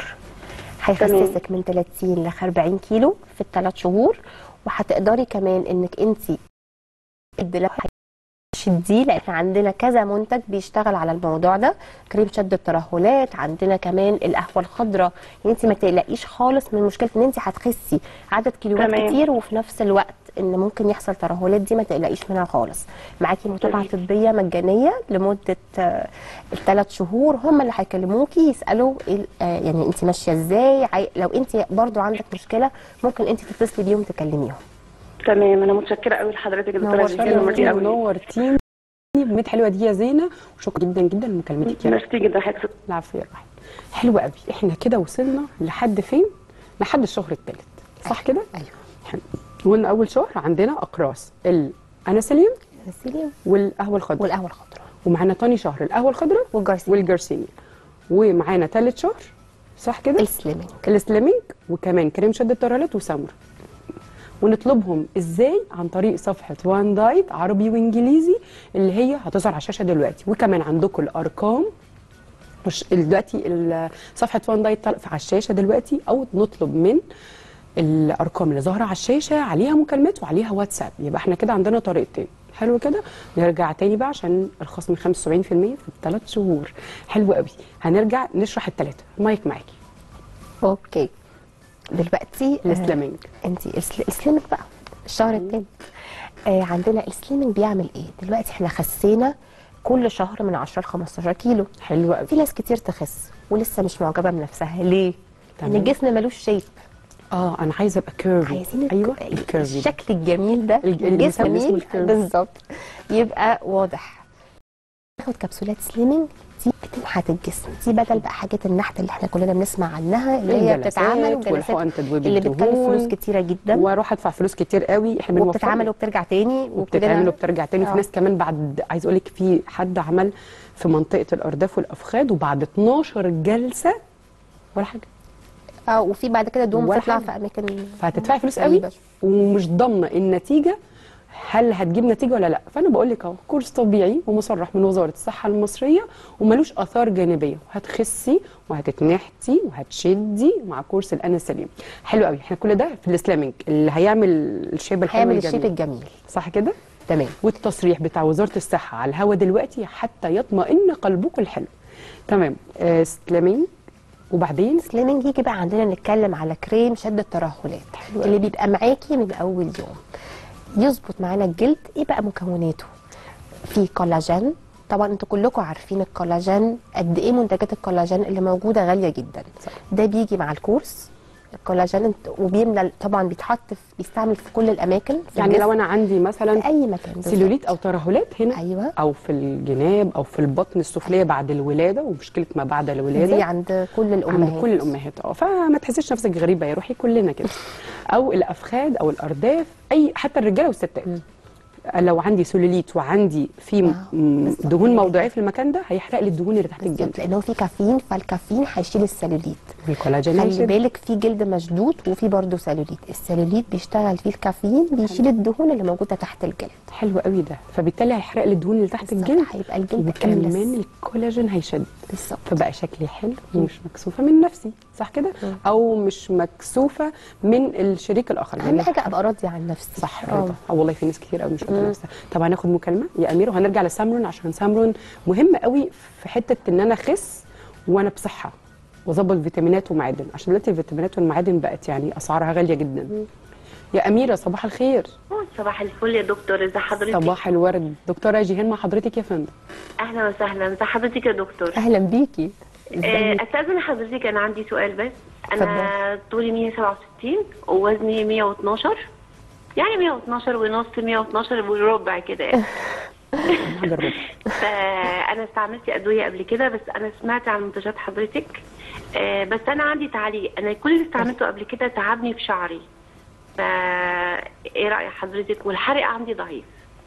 هيخسسك من ثلاثين ل أربعين كيلو في الثلاث شهور، وهتقدري كمان انك انت دي لان عندنا كذا منتج بيشتغل على الموضوع ده. كريم شد الترهلات، عندنا كمان القهوه الخضراء. انت ما تقلقيش خالص من مشكله ان انت هتخسي عدد كيلوات تمام. كتير وفي نفس الوقت ان ممكن يحصل ترهلات، دي ما تقلقيش منها خالص. معاكي متابعه طبيه مجانيه لمده الثلاث شهور، هم اللي هيكلموكي يسالوا آه يعني انت ماشيه ازاي. لو انت برضو عندك مشكله ممكن انت تتصلي بيهم تكلميهم. تمام، انا متشكره قوي لحضرتك يا دكتوره جيهان، نورتيني بميت حلوه دي يا زينه، وشكرا جدا جدا لمكالمتك يا ميرسي جدا حضرتك. العفو يا رحمه. حلوه قوي. احنا كده وصلنا لحد فين؟ لحد الشهر الثالث، صح كده؟ ايوه. حلو. قلنا اول شهر عندنا اقراص الانسولين الانسولين والقهوه الخضراء والقهوه الخضراء، ومعانا تاني شهر القهوه الخضراء والجارسينيا والجارسينيا، ومعانا ثالث شهر صح كده؟ السليمينج السليمينج، وكمان كريم شد الترهلات وسمر. ونطلبهم ازاي؟ عن طريق صفحه وان دايت عربي وانجليزي اللي هي هتظهر على الشاشه دلوقتي، وكمان عندكم الارقام مش دلوقتي صفحه وان دايت على الشاشه دلوقتي، او نطلب من الارقام اللي ظاهره على الشاشه عليها مكالمات وعليها واتساب. يبقى احنا كده عندنا طريقتين. حلو كده. نرجع تاني بقى عشان الخصم خمسة وسبعين في المية في الثلاث شهور. حلو قوي. هنرجع نشرح الثلاثه. المايك معاكي. اوكي. دلوقتي السليمينج آه انت السليمينج بقى الشهر الثاني. آه عندنا السليمينج بيعمل ايه؟ دلوقتي احنا خسينا كل شهر من عشرة ل خمستاشر كيلو. حلو قوي. في ناس كتير تخس ولسه مش معجبه بنفسها. ليه؟ تمام. ان الجسم ملوش شيب. اه انا عايزه ابقى كيرفي. عايزين ايوه الكيرفي، الشكل الجميل ده، الجسم بالظبط يبقى واضح. ناخد كبسولات سليمينج دي بتنحت الجسم، دي بدل بقى حاجات النحت اللي احنا كلنا بنسمع عنها اللي هي بتتعمل والجلسات اللي بتكلف فلوس كتيره جدا، واروح ادفع فلوس كتير قوي. احنا وبتتعمل وبترجع تاني وبتتعمل وبترجع تاني. في ناس كمان بعد، عايز اقول لك في حد عمل في منطقه الارداف والافخاذ وبعد اتناشر جلسه ولا حاجه. اه وفي بعد كده دوم بتطلع في اماكن، فهتدفعي فلوس قوي ومش ضامنه النتيجه هل هتجيب نتيجه ولا لا. فانا بقول لك اهو كورس طبيعي ومصرح من وزاره الصحه المصريه وملوش اثار جانبيه، وهتخسي وهتتنحتي وهتشدي مع كورس الانسولين. حلو قوي. احنا كل ده في السلامينج اللي هيعمل الشيب الحلو هيعمل الشيب الجميل، صح كده؟ تمام. والتصريح بتاع وزاره الصحه على الهوا دلوقتي حتى يطمئن قلبكم الحلو. تمام. آه سلامينج. وبعدين سليمينج يجي بقى عندنا نتكلم على كريم شد الترهلات اللي بيبقى معاكي من اول يوم، يظبط معانا الجلد. ايه بقى مكوناته؟ في كولاجين. طبعا انتوا كلكم عارفين الكولاجين قد ايه منتجات الكولاجين اللي موجوده غاليه جدا. صح. ده بيجي مع الكورس الكولاجين، وبيملى طبعا، بيتحط في بيستعمل في كل الاماكن في يعني لو انا عندي مثلا في اي مكان سيلوليت او ترهلات هنا، ايوه، او في الجناب او في البطن السفليه بعد الولاده، ومشكله ما بعد الولاده دي عند كل الامهات، عند كل الامهات اه فما تحسيش نفسك غريبه، يا روحي كلنا كده. او الافخاذ او الارداف، اي حتى الرجاله والستات. لو عندي سيلوليت وعندي في دهون موضعيه في المكان ده هيحرق لي الدهون اللي تحت الجلد، لانه في كافيين، فالكافيين هيشيل السيلوليت. الكولاجين خلي بالك في جلد مشدود وفي برضه سيلوليت، السيلوليت بيشتغل فيه الكافيين بيشيل الدهون اللي موجوده تحت الجلد. حلو قوي ده، فبالتالي هيحرق لي الدهون اللي تحت الجلد، هيبقى الجلد وكمان الكولاجين هيشد بالظبط، فبقى شكلي حلو ومش مكسوفه من نفسي، صح كده؟ او مش مكسوفه من الشريك الاخر. اهم حاجه ابقى راضيه عن نفسي، صح رضا. اه والله في ناس كتير قوي مش راضيه نفسها. طب هناخد مكالمه يا امير وهنرجع لسامرون، عشان سامرون مهم قوي في حته ان انا اخس وانا بصحه واظبط فيتامينات ومعادن، عشان دلوقتي الفيتامينات والمعادن بقت يعني اسعارها غاليه جدا. مم. يا اميره صباح الخير. صباح الفل يا دكتور، ازي حضرتك؟ صباح الورد. دكتوره جيهان مع حضرتك يا فندم. اهلا وسهلا، ازي حضرتك يا دكتور؟ اهلا بيكي. آه، استاذن حضرتك، انا عندي سؤال بس. انا طولي مية وسبعة وستين ووزني مية واتناشر، يعني مية واتناشر ونص، مية واتناشر وربع كده يعني. فانا استعملت ادويه قبل كده، بس انا سمعت عن منتجات حضرتك. آه، بس انا عندي تعليق، انا كل اللي استعملته قبل كده تعبني في شعري. فا ايه راي حضرتك؟ والحرق عندي ضعيف.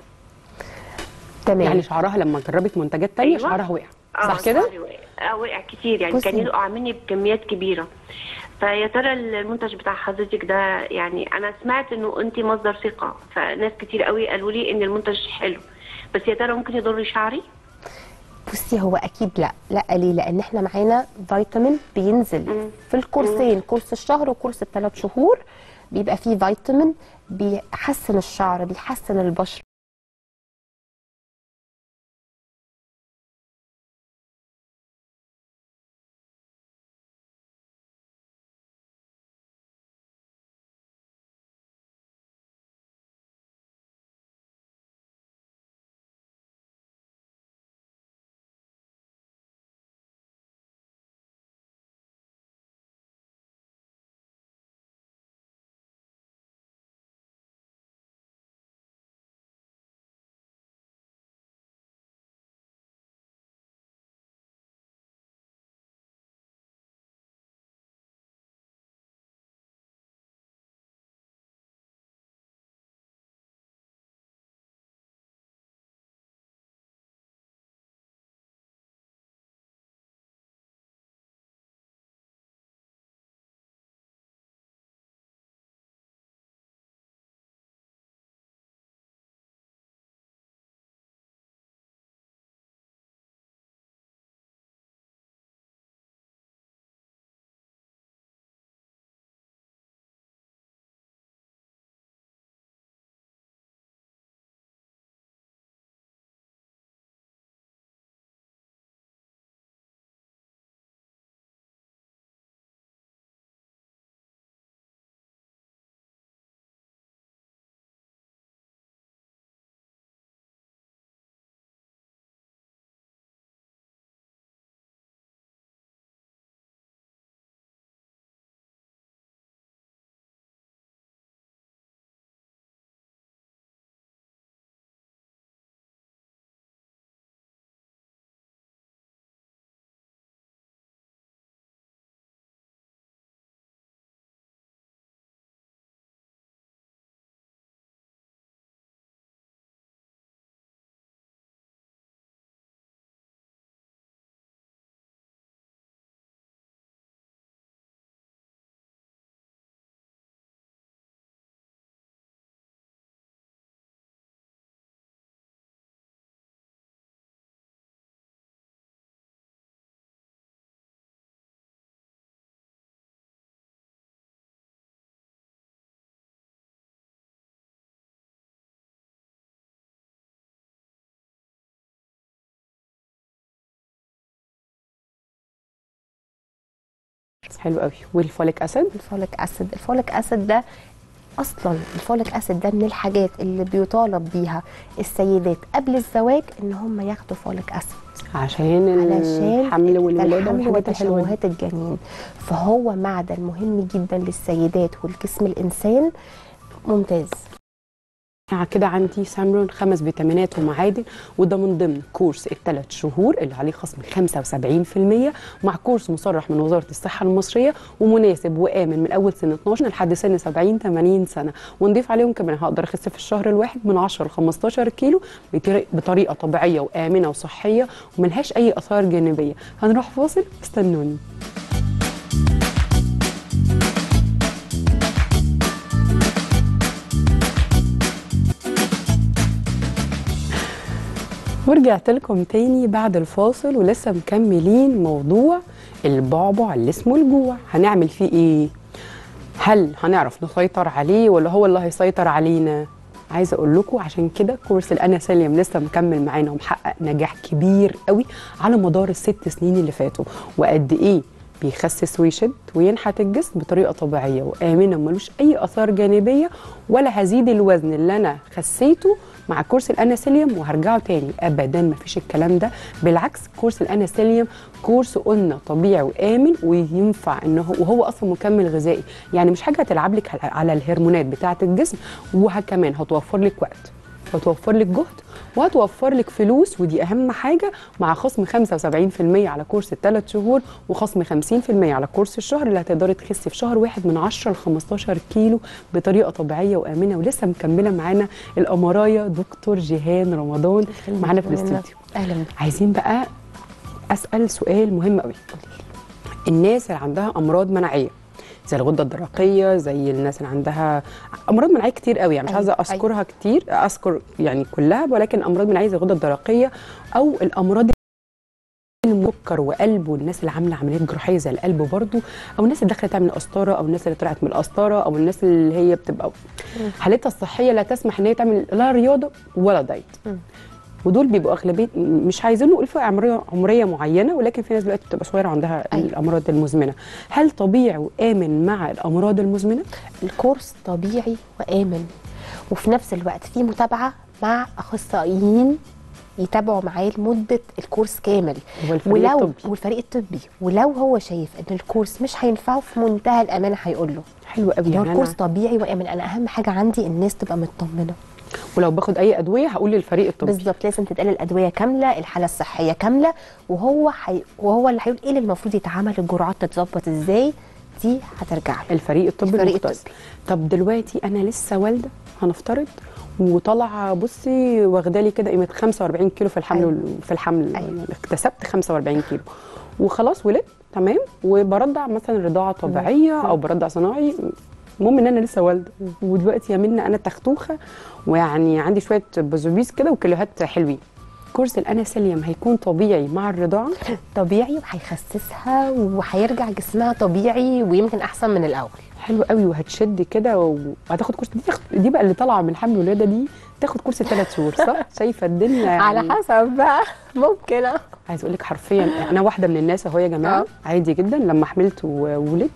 تمام. يعني شعرها لما جربت منتجات تانية أيوة. شعرها وقع، صح كده؟ اه وقع كتير، يعني كان يقع مني بكميات كبيره. فيا ترى المنتج بتاع حضرتك ده، يعني انا سمعت انه انت مصدر ثقه، فناس كتير قوي قالوا لي ان المنتج حلو، بس يا ترى ممكن يضر شعري؟ بصي هو اكيد لا. لا ليه؟ لان احنا معانا فيتامين بينزل مم. في الكورسين، مم. كورس الشهر وكورس الثلاث شهور، بيبقى فيه فيتامين بيحسن الشعر، بيحسن البشره. حلو قوي. والفوليك اسيد؟ الفوليك اسيد الفوليك اسيد ده اصلا الفوليك اسيد ده من الحاجات اللي بيطالب بيها السيدات قبل الزواج ان هم ياخدوا فوليك اسيد عشان الحمل والولاده والحاجات الحلوه دي، وتشوهات الجنين. فهو معدن مهم جدا للسيدات والجسم الانسان، ممتاز. كده عندي سامرون خمس فيتامينات ومعادن، وده من ضمن كورس الثلاث شهور اللي عليه خصم خمسة وسبعين في المية، مع كورس مصرح من وزاره الصحه المصريه ومناسب وامن من اول سن اتناشر لحد سن سبعين ثمانين سنه. ونضيف عليهم كمان هقدر اخس في الشهر الواحد من عشرة ل خمستاشر كيلو بطريقه طبيعيه وامنه وصحيه وملهاش اي اثار جانبيه. هنروح فاصل، استنوني. ورجعت لكم تاني بعد الفاصل ولسه مكملين موضوع البعبع اللي اسمه الجوع. هنعمل فيه ايه؟ هل هنعرف نسيطر عليه ولا هو اللي هيسيطر علينا؟ عايزه اقول لكم عشان كده كورس الانا ساليم لسه مكمل معانا ومحقق نجاح كبير قوي على مدار الست سنين اللي فاتوا، وقد ايه بيخسس ويشد وينحت الجسم بطريقه طبيعيه وامنه وملوش اي اثار جانبيه، ولا هزيد الوزن اللي انا خسيته مع كورس الانا ساليم وهرجعه تاني ابدا. مفيش الكلام ده، بالعكس كورس الانا ساليم كورس قلنا طبيعي وامن وينفع ان هو وهو اصلا مكمل غذائي، يعني مش حاجه هتلعب لك على الهرمونات بتاعه الجسم، وكمان هتوفر لك وقت وهتوفر لك جهد وهتوفر لك فلوس، ودي اهم حاجه، مع خصم خمسة وسبعين في المية على كورس الثلاث شهور وخصم خمسين في المية على كورس الشهر، اللي هتقدري تخسي في شهر واحد من عشرة ل خمستاشر كيلو بطريقه طبيعيه وامنه. ولسه مكمله معانا الامرايه دكتور جيهان رمضان معانا في الاستوديو. اهلا بك. عايزين بقى اسال سؤال مهم قوي. الناس اللي عندها امراض مناعيه زي الغده الدرقيه، زي الناس اللي عندها امراض مناعيه كتير قوي، يعني مش عايزه اذكرها كتير، اذكر يعني كلها، ولكن امراض مناعيه زي الغده الدرقيه او الامراض المسكر وقلب، والناس اللي عامله عمليات جراحيه زي القلب برضو، او الناس اللي داخله تعمل قسطره، او الناس اللي طلعت من القسطره، او الناس اللي هي بتبقى حالتها الصحيه لا تسمح ان هي تعمل لا رياضه ولا دايت. ودول بيبقوا اغلبيه، مش عايزين نقول فئه عمريه عمريه معينه، ولكن في ناس دلوقتي بتبقى صغيره عندها أيوة. الامراض المزمنه. هل طبيعي وامن مع الامراض المزمنه؟ الكورس طبيعي وامن، وفي نفس الوقت في متابعه مع اخصائيين يتابعوا معاه لمده الكورس كامل، والفريق ولو الطبي والفريق الطبي ولو هو شايف ان الكورس مش هينفعه في منتهى الامانه هيقول له. حلو قوي. يعني الكورس طبيعي وامن. انا اهم حاجه عندي الناس تبقى مطمنه، ولو باخد اي ادويه هقول للفريق الطبي بالظبط، لازم تتقال الادويه كامله، الحاله الصحيه كامله، وهو حي... وهو اللي هيقول ايه اللي المفروض يتعمل، الجرعات تتظبط ازاي، دي هترجع له الفريق الطبي الفريق المختص. طب دلوقتي انا لسه والده هنفترض وطالعه بصي واخدالي كده قيمه خمسة وأربعين كيلو في الحمل. أيوة. في الحمل أيوة. يعني اكتسبت خمسة وأربعين كيلو وخلاص ولدت تمام، وبرضع مثلا رضاعه طبيعيه او برضع صناعي، المهم ان انا لسه والده، ودلوقتي يا منى انا تختوخه ويعني عندي شويه بزوبيس كده وكيلوهات حلوين. كورس الانا ساليم هيكون طبيعي مع الرضاعه؟ طبيعي، وهيخسسها وهيرجع جسمها طبيعي ويمكن احسن من الاول. حلو قوي. وهتشد كده وهتاخد كورس دي, دي بقى اللي طالعه من الحمل والولاده دي تاخد كورس ثلاث شهور صح؟ شايفه الدنيا يعني على حسب بقى ممكن. عايز اقول لك حرفيا انا واحده من الناس اهو يا جماعه، عادي جدا لما حملت وولدت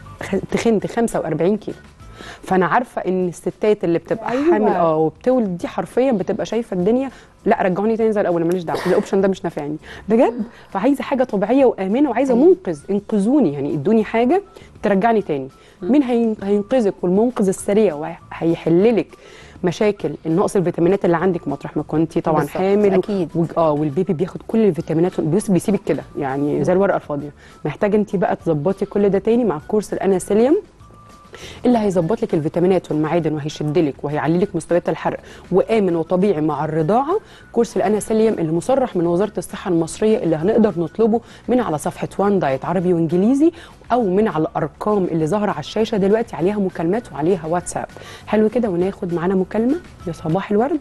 تخنت خمسة وأربعين كيلو. فانا عارفه ان الستات اللي بتبقى أيوة. حامل اه وبتولد دي حرفيا بتبقى شايفه الدنيا لا رجعوني تاني زي الاول، ماليش دعوه، الاوبشن ده مش نافعني بجد. فعايزه حاجه طبيعيه وامنه، وعايزه أيوة. منقذ، انقذوني يعني، ادوني حاجه ترجعني تاني. مين هينقذك؟ والمنقذ السريع وهيحل لك مشاكل النقص الفيتامينات اللي عندك مطرح ما كنتي طبعا حامل اكيد و... اه والبيبي بياخد كل الفيتامينات بس بيسيبك كده يعني زي الورقه الفاضيه. محتاجه انت بقى تظبطي كل ده تاني مع كورس الانا ساليم اللي هيظبط لك الفيتامينات والمعادن وهيشد لك وهيعلي لك مستويات الحرق وامن وطبيعي مع الرضاعه. كورس الانا ساليم اللي مصرح من وزاره الصحه المصريه، اللي هنقدر نطلبه من على صفحه وان دايت عربي وانجليزي، او من على الارقام اللي ظاهره على الشاشه دلوقتي، عليها مكالمات وعليها واتساب. حلو كده. وناخد معانا مكالمه. يا صباح الورد.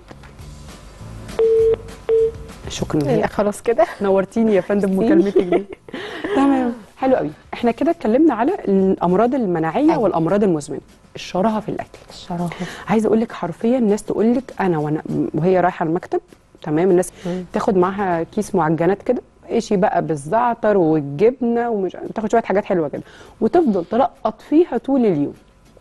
شكرا لك. خلاص كده نورتيني يا فندم مكالمتك دي. تمام. حلو قوي. احنا كده اتكلمنا على الامراض المناعيه أيوة. والامراض المزمنه. الشراهه في الاكل. الشراهه عايزه اقول لك حرفيا الناس تقول لك انا وانا وهي رايحه المكتب تمام، الناس مم. تاخد معاها كيس معجنات كده، تنقشي بقى بالزعتر والجبنه ومش تاخد شويه حاجات حلوه كده وتفضل تلقط فيها طول اليوم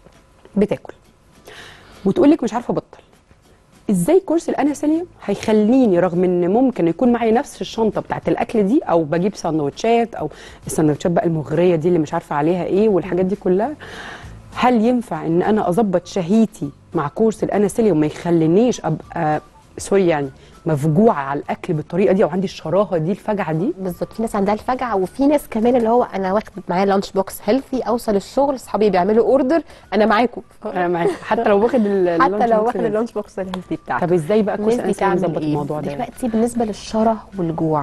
بتاكل وتقول لك مش عارفه ابطل. ازاي كورس الاناسيليوم هيخليني رغم ان ممكن يكون معايا نفس الشنطه بتاعت الاكل دي او بجيب سندوتشات او السندوتشات بقى المغريه دي اللي مش عارفه عليها ايه والحاجات دي كلها، هل ينفع ان انا اظبط شهيتي مع كورس الاناسيليوم ما يخلينيش ابقى سوري يعني مفجوعه على الاكل بالطريقه دي او عندي الشراهه دي الفجعه دي؟ بالظبط، في ناس عندها الفجعه وفي ناس كمان اللي هو انا واخد معايا لانش بوكس هيلثي، اوصل الشغل اصحابي بيعملوا اوردر انا معاكم انا معاكم حتى لو واخد حتى لو واخد اللانش بوكس الهيلثي بتاعك. طب ازاي بقى كورس الناس دي الاناسيليوم تعمل يظبط إيه؟ الموضوع ده؟ دلوقتي بالنسبه للشره والجوع،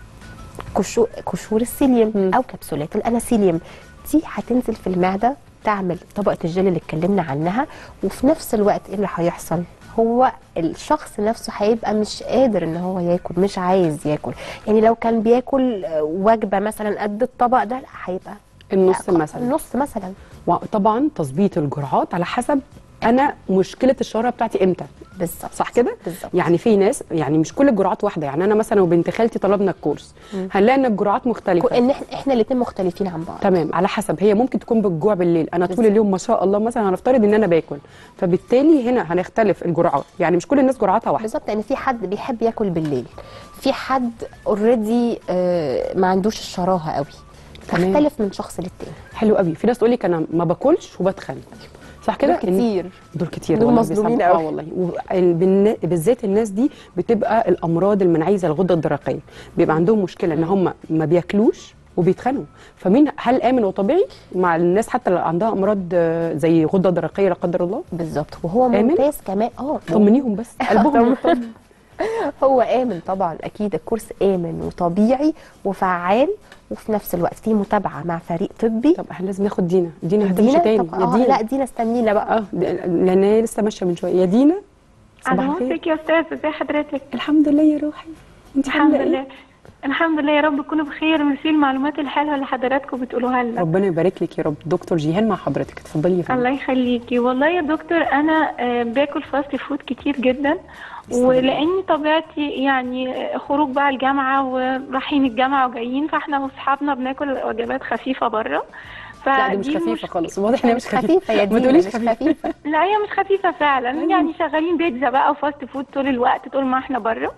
كشو- قشور السيليوم مم. او كبسولات الاناسيليوم دي هتنزل في المعده تعمل طبقه الجل اللي اتكلمنا عنها، وفي نفس الوقت ايه اللي هيحصل؟ هو الشخص نفسه هيبقى مش قادر ان هو ياكل، مش عايز ياكل. يعني لو كان بياكل وجبه مثلا قد الطبق ده، لا هيبقى النص مثلا. النص مثلا. وطبعا تظبيط الجرعات على حسب انا مشكله الشراهه بتاعتي امتى. بالظبط، صح كده؟ بالظبط. يعني في ناس يعني مش كل الجرعات واحده، يعني انا مثلا وبنت خالتي طلبنا الكورس هنلاقي ان الجرعات مختلفه، ان احنا احنا الاثنين مختلفين عن بعض. تمام، على حسب. هي ممكن تكون بالجوع بالليل، انا طول بالظبط. اليوم ما شاء الله مثلا هنفترض ان انا باكل، فبالتالي هنا هنختلف الجرعات، يعني مش كل الناس جرعاتها واحده. بالظبط، لان في حد بيحب ياكل بالليل، في حد اوريدي ما عندوش الشراهه قوي، تمام. تختلف من شخص للتاني. حلو قوي. في ناس تقول لك انا ما باكلش وبتخن، صح كده؟ دول كتير. دول كتير دول والله، مظلومين بيسبب- قوي. اه والله. وبالذات الناس دي بتبقى الامراض المناعيه زي الغده الدرقيه، بيبقى عندهم مشكله ان هم ما بياكلوش وبيتخنوا. فمين هل امن وطبيعي مع الناس حتى اللي عندها امراض آه، زي غده درقيه لا قدر الله؟ بالظبط، وهو آمن؟ ممتاز كمان. اه طمنيهم بس قلبهم مطمن. هو امن طبعا، اكيد الكورس امن وطبيعي وفعال، وفي نفس الوقت في متابعه مع فريق طبي. طب احنا لازم ناخد دينا. دينا هتمشي دينا تاني طب يا اه دينا. لا دينا استنينا بقى. اه د- لان هي لسه ماشيه من شويه. يا دينا صباح اهلا الخير. بك يا استاذ، ازي حضرتك؟ الحمد لله يا روحي، انت الحمد عامله ايه؟ لله. الحمد لله، يا رب تكونوا بخير. ميرسي المعلومات الحلوه اللي حضراتكم بتقولوها لنا. ربنا يبارك لك يا رب. دكتور جيهان مع حضرتك، اتفضلي يا فندم. الله يخليكي. والله يا دكتور انا آه، باكل فاست فود كتير جدا، ولاني طبيعتي يعني آه، خروج بقى الجامعه ورايحين الجامعه وجايين، فاحنا واصحابنا بناكل وجبات خفيفه بره. لا دي مش فدي خفيفه المش- خالص، واضح ان هي مش خفيفه. يا ما دينا تقوليش مش خفيفه. خفيفه. لا هي مش خفيفه فعلا، يعني شغالين بيتزا بقى وفاست فود طول الوقت طول ما احنا بره.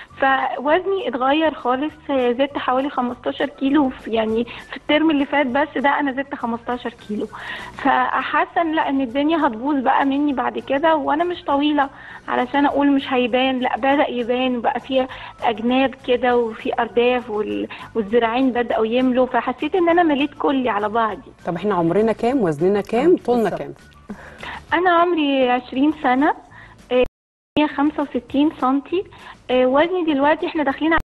فوزني اتغير خالص، زدت حوالي خمستاشر كيلو في يعني في الترم اللي فات، بس ده انا زدت خمستاشر كيلو. فحاسه ان لا ان الدنيا هتبوظ بقى مني بعد كده، وانا مش طويله علشان اقول مش هيبان، لا بدا يبان بقى فيها اجناب كده وفي ارداف وال- والذراعين بداوا يملوا، فحسيت ان انا مليت كلي على بعضي. طب احنا عمرنا كام؟ وزننا كام؟ طولنا بالظبط. كام؟ انا عمري عشرين سنه، آه، مية وخمسة وستين سنتي، آه، وزني دلوقتي احنا داخلين على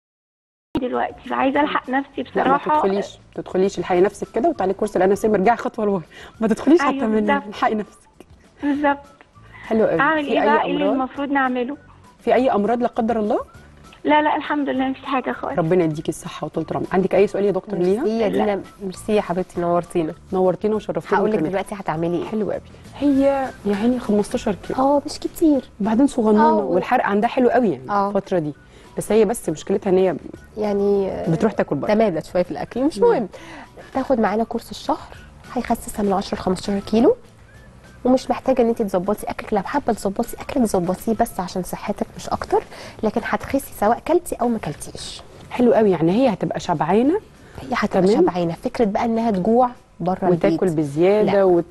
دلوقتي، فعايزه الحق نفسي لا ما بصراحه. تدخليش ما تدخليش، الحقي نفسك كده وتعالي كورس الاناسيم، ارجعي خطوه لورا، ما تدخليش أيوة حتى من بالظبط. الحقي نفسك. بالظبط. حلو قوي. اعمل في ايه بقى؟ اي ايه اللي امراض؟ المفروض نعمله؟ في اي امراض لا قدر الله؟ لا لا الحمد لله مفيش حاجه خالص. ربنا يديكي الصحه وطول العمر. عندك اي سؤال يا دكتور ليها؟ ميرسي يا دينا، ميرسي يا حبيبتي، نورتينا. نورتينا وشرفتينا. هقول لك وكرمتينا. دلوقتي هتعملي ايه. حلو قوي. هي يا عيني خمستاشر كيلو، اه مش كتير وبعدين صغننه، آه. والحرق عندها حلو قوي يعني آه. الفتره دي، بس هي بس مشكلتها ان هي يعني بتروح تاكل بره. تمادت شويه في الاكل، مش مهم. تاخد معانا كورس الشهر هيخسسها من عشرة ل خمستاشر كيلو، ومش محتاجه ان انت تظبطي اكلك. لو حابه تظبطي اكلك ظبطيه بس عشان صحتك مش اكتر، لكن هتخسي سواء كلتي او ما كلتيش. حلو قوي، يعني هي هتبقى شبعانه هي هتبقى تمام. شبعانه. فكره بقى انها تجوع بره البيت وتاكل بزياده لا. وت...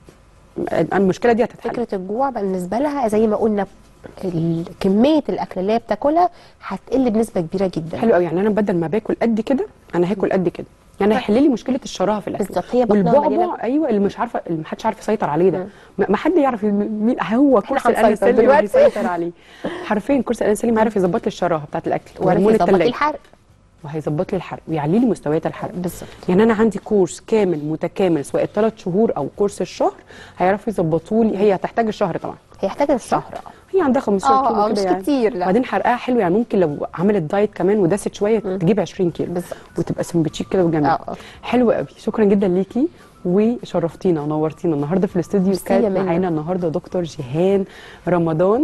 المشكله دي هتتحل. فكره الجوع بالنسبه لها زي ما قلنا ال- كميه الاكل اللي هي بتاكلها هتقل بنسبه كبيره جدا. حلو قوي، يعني انا بدل ما باكل قد كده انا هاكل قد كده، يعني هيحل لي مشكله الشراهه في الاكل. بالظبط، هي بطنها والبعبع مليانة. ايوه اللي مش عارفه اللي ما حدش عارف يسيطر عليه ده، ما ما حد يعرف مين هو. كورس هنسيطر الانسولين اللي دلوقتي. هيسيطر عليه حرفيا. كورس الانسولين عارف يظبط لي الشراهه بتاعت الاكل وعرف وهرمون يظبط لي التلاجة، الحرق. وهيظبط لي الحرق ويعلي لي مستويات الحرق. بالظبط. يعني انا عندي كورس كامل متكامل سواء الثلاث شهور او كورس الشهر هيعرفوا يظبطوا لي. هي هتحتاج الشهر طبعا، هيحتاج الشهر. هي عندها خمستاشر اه كيلو اه كده مش يعني. كتير لا. وبعدين حرقها حلو، يعني ممكن لو عملت دايت كمان وداست شويه تجيب عشرين كيلو بالظبط. وتبقى سمبتشيك كده وجميل. اه اه. حلو قوي، شكرا جدا ليكي وشرفتينا ونورتينا النهارده في الاستوديو. ميرسي يا كانت منى. معانا النهارده دكتور جيهان رمضان،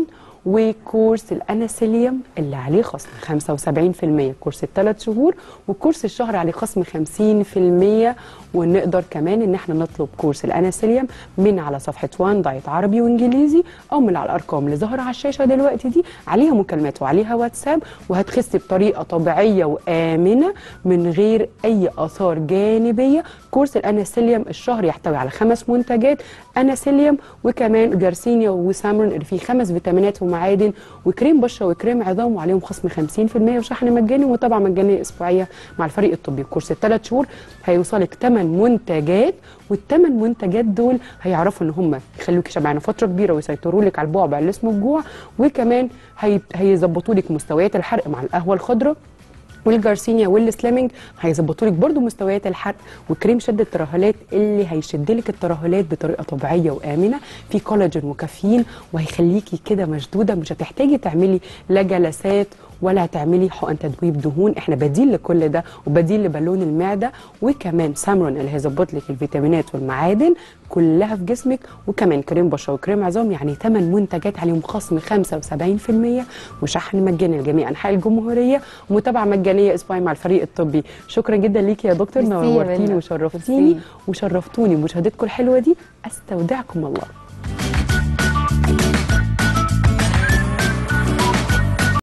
وكورس الاناسيليوم اللي عليه خصم خمسة وسبعين في المية، كورس الثلاث شهور، وكورس الشهر عليه خصم خمسين في المية. ونقدر كمان ان احنا نطلب كورس الاناسيليوم من على صفحه وان دايت عربي وانجليزي، او من على الارقام اللي ظاهره على الشاشه دلوقتي دي، عليها مكالمات وعليها واتساب، وهتخسي بطريقه طبيعيه وامنه من غير اي اثار جانبيه. كورس الاناسيليوم الشهر يحتوي على خمس منتجات اناسيليوم، وكمان جارسينيا وسامرون اللي فيه خمس فيتامينات ومعادن، وكريم بشره وكريم عظام، وعليهم خصم خمسين في المية، وشحن مجاني، ومتابعه مجانيه اسبوعيه مع الفريق الطبي. كورس الثلاث شهور هيوصلك ثمان منتجات، والثمان منتجات دول هيعرفوا ان هم يخلوكي شبعانه فتره كبيره، ويسيطروا لك على البعبع اللي اسمه الجوع، وكمان هيظبطوا لك مستويات الحرق مع القهوه الخضراء، والجارسينيا والسلامينج هيظبطوا لك برضو مستويات الحرق، وكريم شد الترهلات اللي هيشد لك الترهلات بطريقه طبيعيه وامنه، في كولاجين وكافيين، وهيخليكي كده مشدوده، مش هتحتاجي تعملي لا جلسات ولا هتعملي حقن تدويب دهون، احنا بديل لكل ده وبديل لبالون المعده. وكمان سامرون اللي هيظبط لك الفيتامينات والمعادن كلها في جسمك، وكمان كريم بشره وكريم عظام، يعني ثمان منتجات عليهم خصم خمسة وسبعين في المية، وشحن مجاني لجميع انحاء الجمهوريه، ومتابعه مجانيه اسبوعيه مع الفريق الطبي. شكرا جدا ليكي يا دكتور، نورتيني وشرفتيني وشرفتوني بمشاهدتكم الحلوه دي. استودعكم الله.